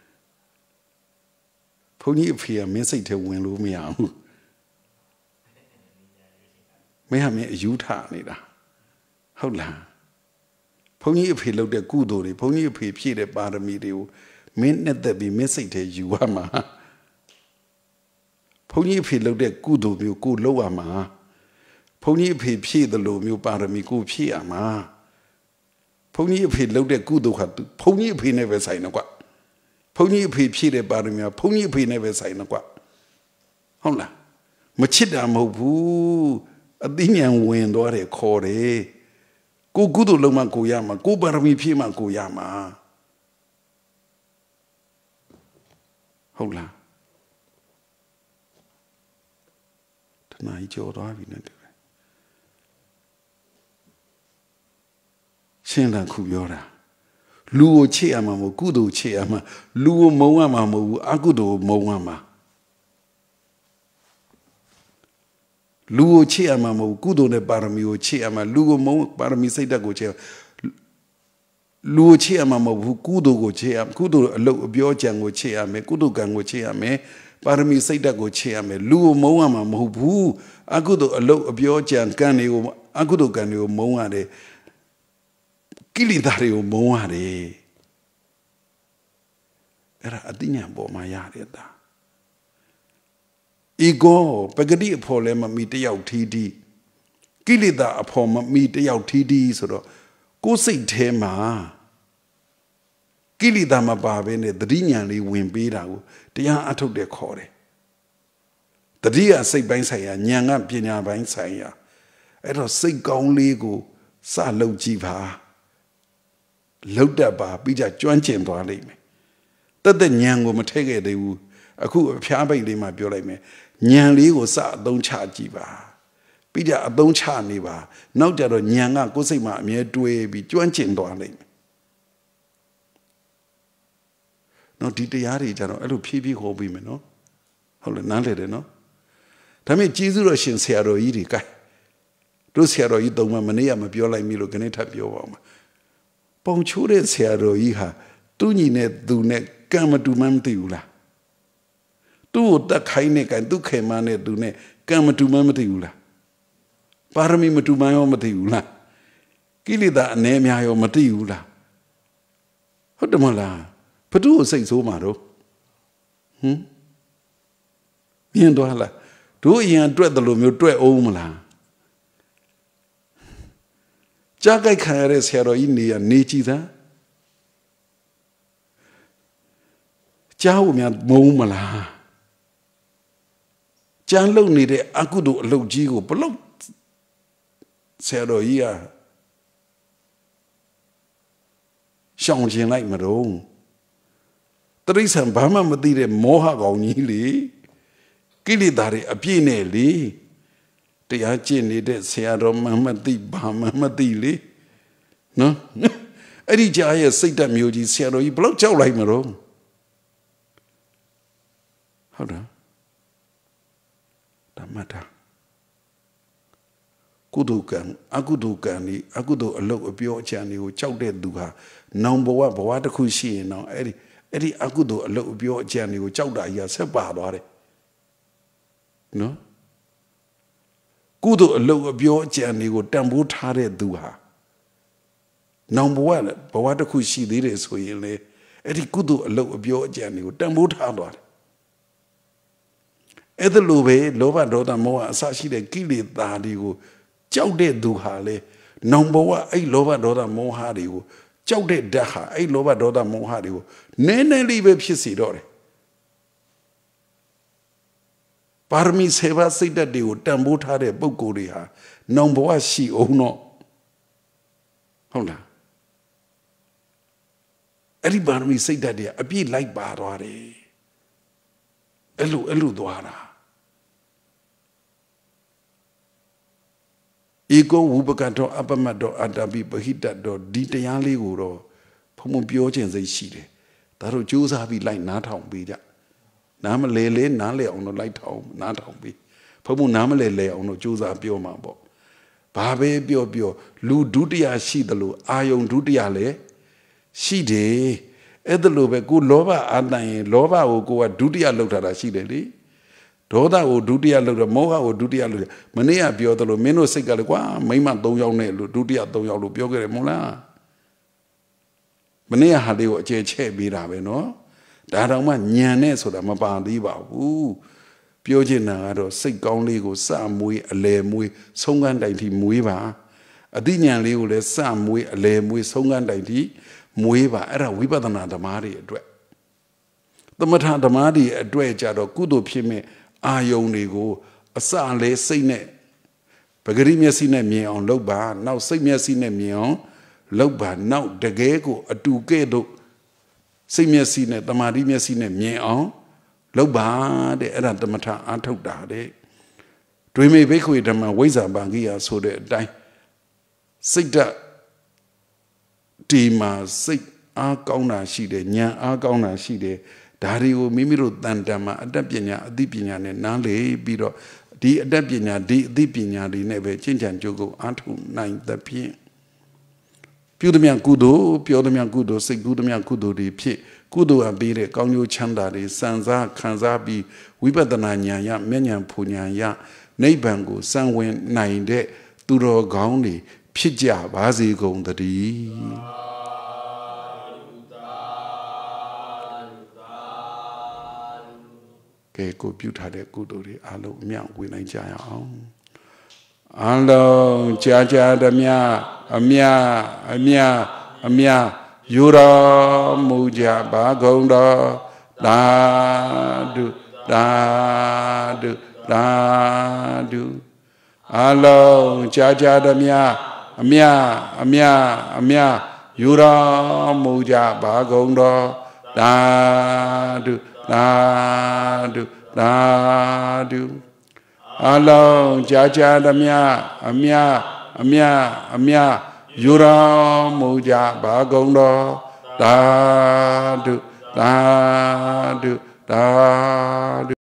ဘုန်းကြီးအဖေကမင်းစိတ်ထဲဝင်လို့မရဘူးမင်းဟာမင်းအယူထနေတာဟုတ်လားဘုန်းကြီးအဖေလှုပ်တဲ့ကုသိုလ်တွေဘုန်းကြီးအဖေဖြည့်တဲ့ပါရမီတွေကိုမင်းနဲ့သက်ပြီးမင်းစိတ်ထဲယူရမှာဘုန်းကြီးအဖေလှုပ်တဲ့ကုသိုလ်မျိုးကိုလှုပ်ရမှာဘုန်းကြီးအဖေဖြည့်သလိုမျိုးပါရမီကိုဖြည့်ရမှာဘုန်းကြီးအဖေလှုပ်တဲ့ကုသိုလ်ဟာဘုန်းကြီးအဖေနဲ့ပဲဆိုင်တော့ကွာဘုန်းကြီးအဖေဖြည့်တဲ့ပါရမီကဘုန်းကြီးအဖေနဲ့ပဲဆိုင်တော့ကွာဟုတ်လားမချစ်တာမဟုတ်ဘူးအသိဉာဏ်ဝင်သွားတယ်ခေါ်တယ်ကိုကုသိုလ်လုံးမှကိုရမှာကိုပါရမီဖြည့်မှကိုရမှာဟုတ်လားတနားကြော်သွားပြီနဲ့တူတယ်ရှင်းတာခုပြောတာလူကိုချစ်ရမှာမဟုတ်ကုသိုလ်ချစ်ရမှာလူကိုမုံရမှာမဟုတ်ဘူးအကုသိုလ်ကိုမုံရမှာလူကိုချစ်ရမှာမဟုတ်ကုသိုလ်နဲ့ပါရမီကိုချစ်ရမှာလူကိုမုံပါရမီစိတ်ဓာတ်ကိုချစ်လူကိုချစ်ရမှာမဟုတ်ဘူးကုသိုလ်ကိုချစ်ရကုသိုလ်အလုပ်အပြောကြံကိုချစ်ရမယ်ကုသိုလ်ကံကိုချစ်ရမယ်ပါရမီစိတ်ဓာတ်ကိုချစ်ရမယ်လူကိုမုံရမှာမဟုတ်ဘူးအကုသိုလ်အလုပ်အပြောကြံကံတွေကိုအကုသိုလ်ကံတွေကိုမုံရတယ်ကိလေသာတွေကိုမုံရတယ်အဲ့ဒါအတိညာပေါ်မှာရတဲ့တာego ပဂတိအဖို့လည်းမမီတယောက်ထီးထီးကိလေသာအဖို့မမီတယောက်ထီးထီးဆိုတော့ကိုယ်စိတ်ထဲမှာကိလေသာမပါဘဲနဲ့တတိညာလေးဝင်ပေးတာကိုတရားအထုတ်တဲ့ခေါ်တယ်တတိယစိတ်ပိုင်းဆိုင်ရာဉာဏ်ကပညာပိုင်းဆိုင်ရာအဲ့တော့စိတ်ကောင်းလေးကိုစလုပ်ကြည့်ပါလှုပ်တတ်ပါပြီးကြကျွမ်းကျင်သွားလိမ့်မယ်တသက်ဉာဏ်ကိုမထည့်ခဲ့သေးဘူးအခုအဖျားပိတ်လေးမှာပြောလိုက်မယ်ဉာဏ်လေးကိုစအသုံးချကြည့်ပါပြီးကြအသုံးချနေပါနောက်ကြတော့ဉာဏ်ကကိုယ်စိတ်မှာအမြဲတွေးပြီးကျွမ်းကျင်သွားလိမ့်မယ်နော်ဒီတရားတွေကြတော့အဲ့လိုဖြည်းဖြည်းဟောပြီးမယ်နော်ဟုတ်လားနားလည်တယ်နော်ဒါပေမဲ့ကျေးဇူးတော်ရှင်ဆရာတော်ကြီးတွေကဲတို့ဆရာတော်ကြီးသုံးမမနေ့ကမပြောလိုက်မိလို့ခဏထပ်ပြောပါဦးမှာပုံချိုးတဲ့ဆရာတော်ကြီးဟာသူ့ညီနဲ့သူနဲ့ကံမတူမှမသိဘူးလားသူ့ကိုတက်ခိုင်းနေကံသူ့ခေမနဲ့သူနဲ့ကံမတူမှမသိဘူးလားပါရမီမတူမှရောမသိဘူးလားကိလေသာအနည်းများရောမသိဘူးလားဟုတ်တယ်မလားဘသူ့ကိုစိတ်ဆိုးမှာတော့ဟမ်မြင်သွားလားတို့အရင်အတွက်တယ်လို့မျိုးတွေ့အောင်မလားကြားကြိုက်ခံရတဲ့ဆရာတော်ကြီးနေရနေကြည့်သားကြားဖို့များမုန်းမလားကြမ်းလုံနေတဲ့အကုသိုလ်အလုပ်ကြီးကိုဘလို့ဆရာတော်ကြီးကရှောင်ကျင်လိုက်မတော့တရိษံဘာမှမသိတဲ့မောဟကောင်ကြီးလေကိလေသာတွေအပြည့်နဲ့လေတရားကျင့်နေတဲ့ဆရာတော်မှမသိဘာမှမသိလေနော်အဲ့ဒီကြားရဲ့စိတ်ဓာတ်မျိုးကြီးဆရာတော်ကြီးဘလို့ကြောက်လိုက်မတော့ဟုတ်တယ်ဓမ္မတာကုသိုလ်ကံအကုသိုလ်ကံဒီအကုသိုလ်အလုပ်အပြောအကြံတွေကိုကြောက်တဲ့သူဟာနောင်ဘဝဘဝတစ်ခုရှိရင်တော့အဲ့ဒီအဲ့ဒီအကုသိုလ်အလုပ်အပြောအကြံတွေကိုကြောက်တာကြီးကဆက်ပါသွားတယ်နော်ကုသိုလ်အလုပ်အပြောအကြံတွေကိုတန်ဖိုးထားတဲ့သူဟာနောင်ဘဝဘဝတစ်ခုရှိသေးတယ်ဆိုရင်လေအဲ့ဒီကုသိုလ်အလုပ်အပြောအကြံတွေကိုတန်ဖိုးထားသွားတယ်အဲ့ဒါလိုပဲလောဘဒေါသမောဟအစရှိတဲ့ကိလေသာတွေကိုကြောက်တဲ့သူဟာလေနောင်ဘဝအဲ့လောဘဒေါသမောဟတွေကိုကြောက်တဲ့ဓာတ်ဟာအဲ့လောဘဒေါသမောဟတွေကိုနည်းနည်းလေးပဲဖြစ်စီတော့တယ်ပါရမီဆေဘစိတ်ဓာတ်တွေကိုတန်ဖိုးထားတဲ့ပုဂ္ဂိုလ်တွေဟာနောင်ဘဝရှိအောင်တော့ဟုတ်လားအဲ့ဒီပါရမီစိတ်ဓာတ်တွေအပြည့်လိုက်ပါသွားတယ်အဲ့လိုအဲ့လိုသွားတာဧကောဝုပကတော့အပမတ်တော့အတ္တပိပဟိတတော့ဒီတရားလေးကိုတော့ဘုံဘုံပြောခြင်းစိတ်ရှိတယ်ဒါတို့ကြိုးစားပြီးလိုက်နားထောင်ပေးကြနားမလဲလဲနားလဲအောင်တော့လိုက်ထောင်နားထောင်ပေးဘုံဘုံနားမလဲလဲအောင်တော့ကြိုးစားပြောမှာပေါ့ဘာပဲပြောပြောလူဒုတိယရှိတယ်လို့အာယုံဒုတိယလည်းရှိတယ်အဲ့ဒါလိုပဲကိုလောဘအာတန်ရင်လောဘကိုကိုကဒုတိယလောက်ထားတာရှိတယ်လေဒေါသကိုဒုတိယလောက်တယ်မောဟကိုဒုတိယလောက်တယ်မနေ့ကပြောသလိုမင်းတို့စိတ်ကလည်းကွာမိမသုံးယောက်နဲ့လို့ဒုတိယသုံးယောက်လို့ပြောခဲ့တယ်မဟုတ်လားမနေ့ကဟာလေးကိုအကျယ်ချဲ့ပေးတာပဲနော်ဒါတောင်မှညံနဲ့ဆိုတာမပါသေးပါဘူးပြောချင်တာကတော့စိတ်ကောင်းလေးကိုစမွေးအလဲမွေးဆုံးကန်းတိုင်ထိမွေးပါအသိဉာဏ်လေးကိုလည်းစမွေးအလဲမွေးဆုံးကန်းတိုင်ထိမွေးပါအဲ့ဒါဝိပဿနာဓမ္မတွေအတွက်သမထဓမ္မတွေအတွက်ကြတော့ကုသိုလ်ဖြစ်မဲ့အာယုန်တွေကိုအစလဲစိတ်နဲ့ပဂရိမျက်စိနဲ့မြင်အောင်လုပ်ပါနောက်စိတ်မျက်စိနဲ့မြင်အောင်လုပ်ပါနောက်တကယ်ကိုအတူကဲ့သို့စိတ်မျက်စိနဲ့တမာတိမျက်စိနဲ့မြင်အောင်လုပ်ပါတဲ့အဲ့ဒါသမထအားထုတ်တာတဲ့ဒွေမေဘိက္ခွေဓမ္မဝိဇ္ဇာပံကိယဆိုတဲ့အတိုင်းစိတ်ဓာတ်ဒီမှာစိတ်အားကောင်းတာရှိတယ်ဉာဏ်အားကောင်းတာရှိတယ်ဒါတွေကိုမိမိတို့တန်တန်မှာအတ္တပညာအသိပညာနဲ့နားလေပြီးတော့ဒီအတ္တပညာဒီအသိပညာတွေနဲ့ပဲကျင့်ကြံကြိုးကိုအားထုတ်နိုင်သဖြင့်ပြုသမျှကုသိုလ်ပြောသမျှကုသိုလ်စိတ်ကူးသမျှကုသိုလ်တွေဖြစ်ကုသိုလ်အပေးတဲ့ကောင်းကျိုးချမ်းသာတွေစံစားခံစားပြီးဝိပဿနာဉာဏ်ရမျက်ဉာဏ်ဖူဉာဏ်ရနိဗ္ဗာန်ကိုစံဝင်နိုင်တဲ့သူတော်ကောင်းတွေဖြစ်ကြပါစေကုန်သတည်းကဲကိုပြုထားတဲ့ကုသိုလ်တွေအလုံးအမြဝေနိုင်ကြရအောင်အလုံးကြာကြာသမျှအမြအမြအမြယူတော်မူကြပါကုန်တော်သာဓုသာဓုသာဓုအလုံးကြာကြာသမျှအမြအမြအမြယူတော်မူကြပါကုန်တော်သာဓုသာဓုသာဓုအလုံးကြာကြာသမျှအမြအမြအမြယူတော်မူကြပါကုန်တော်သာဓုသာဓုသာဓု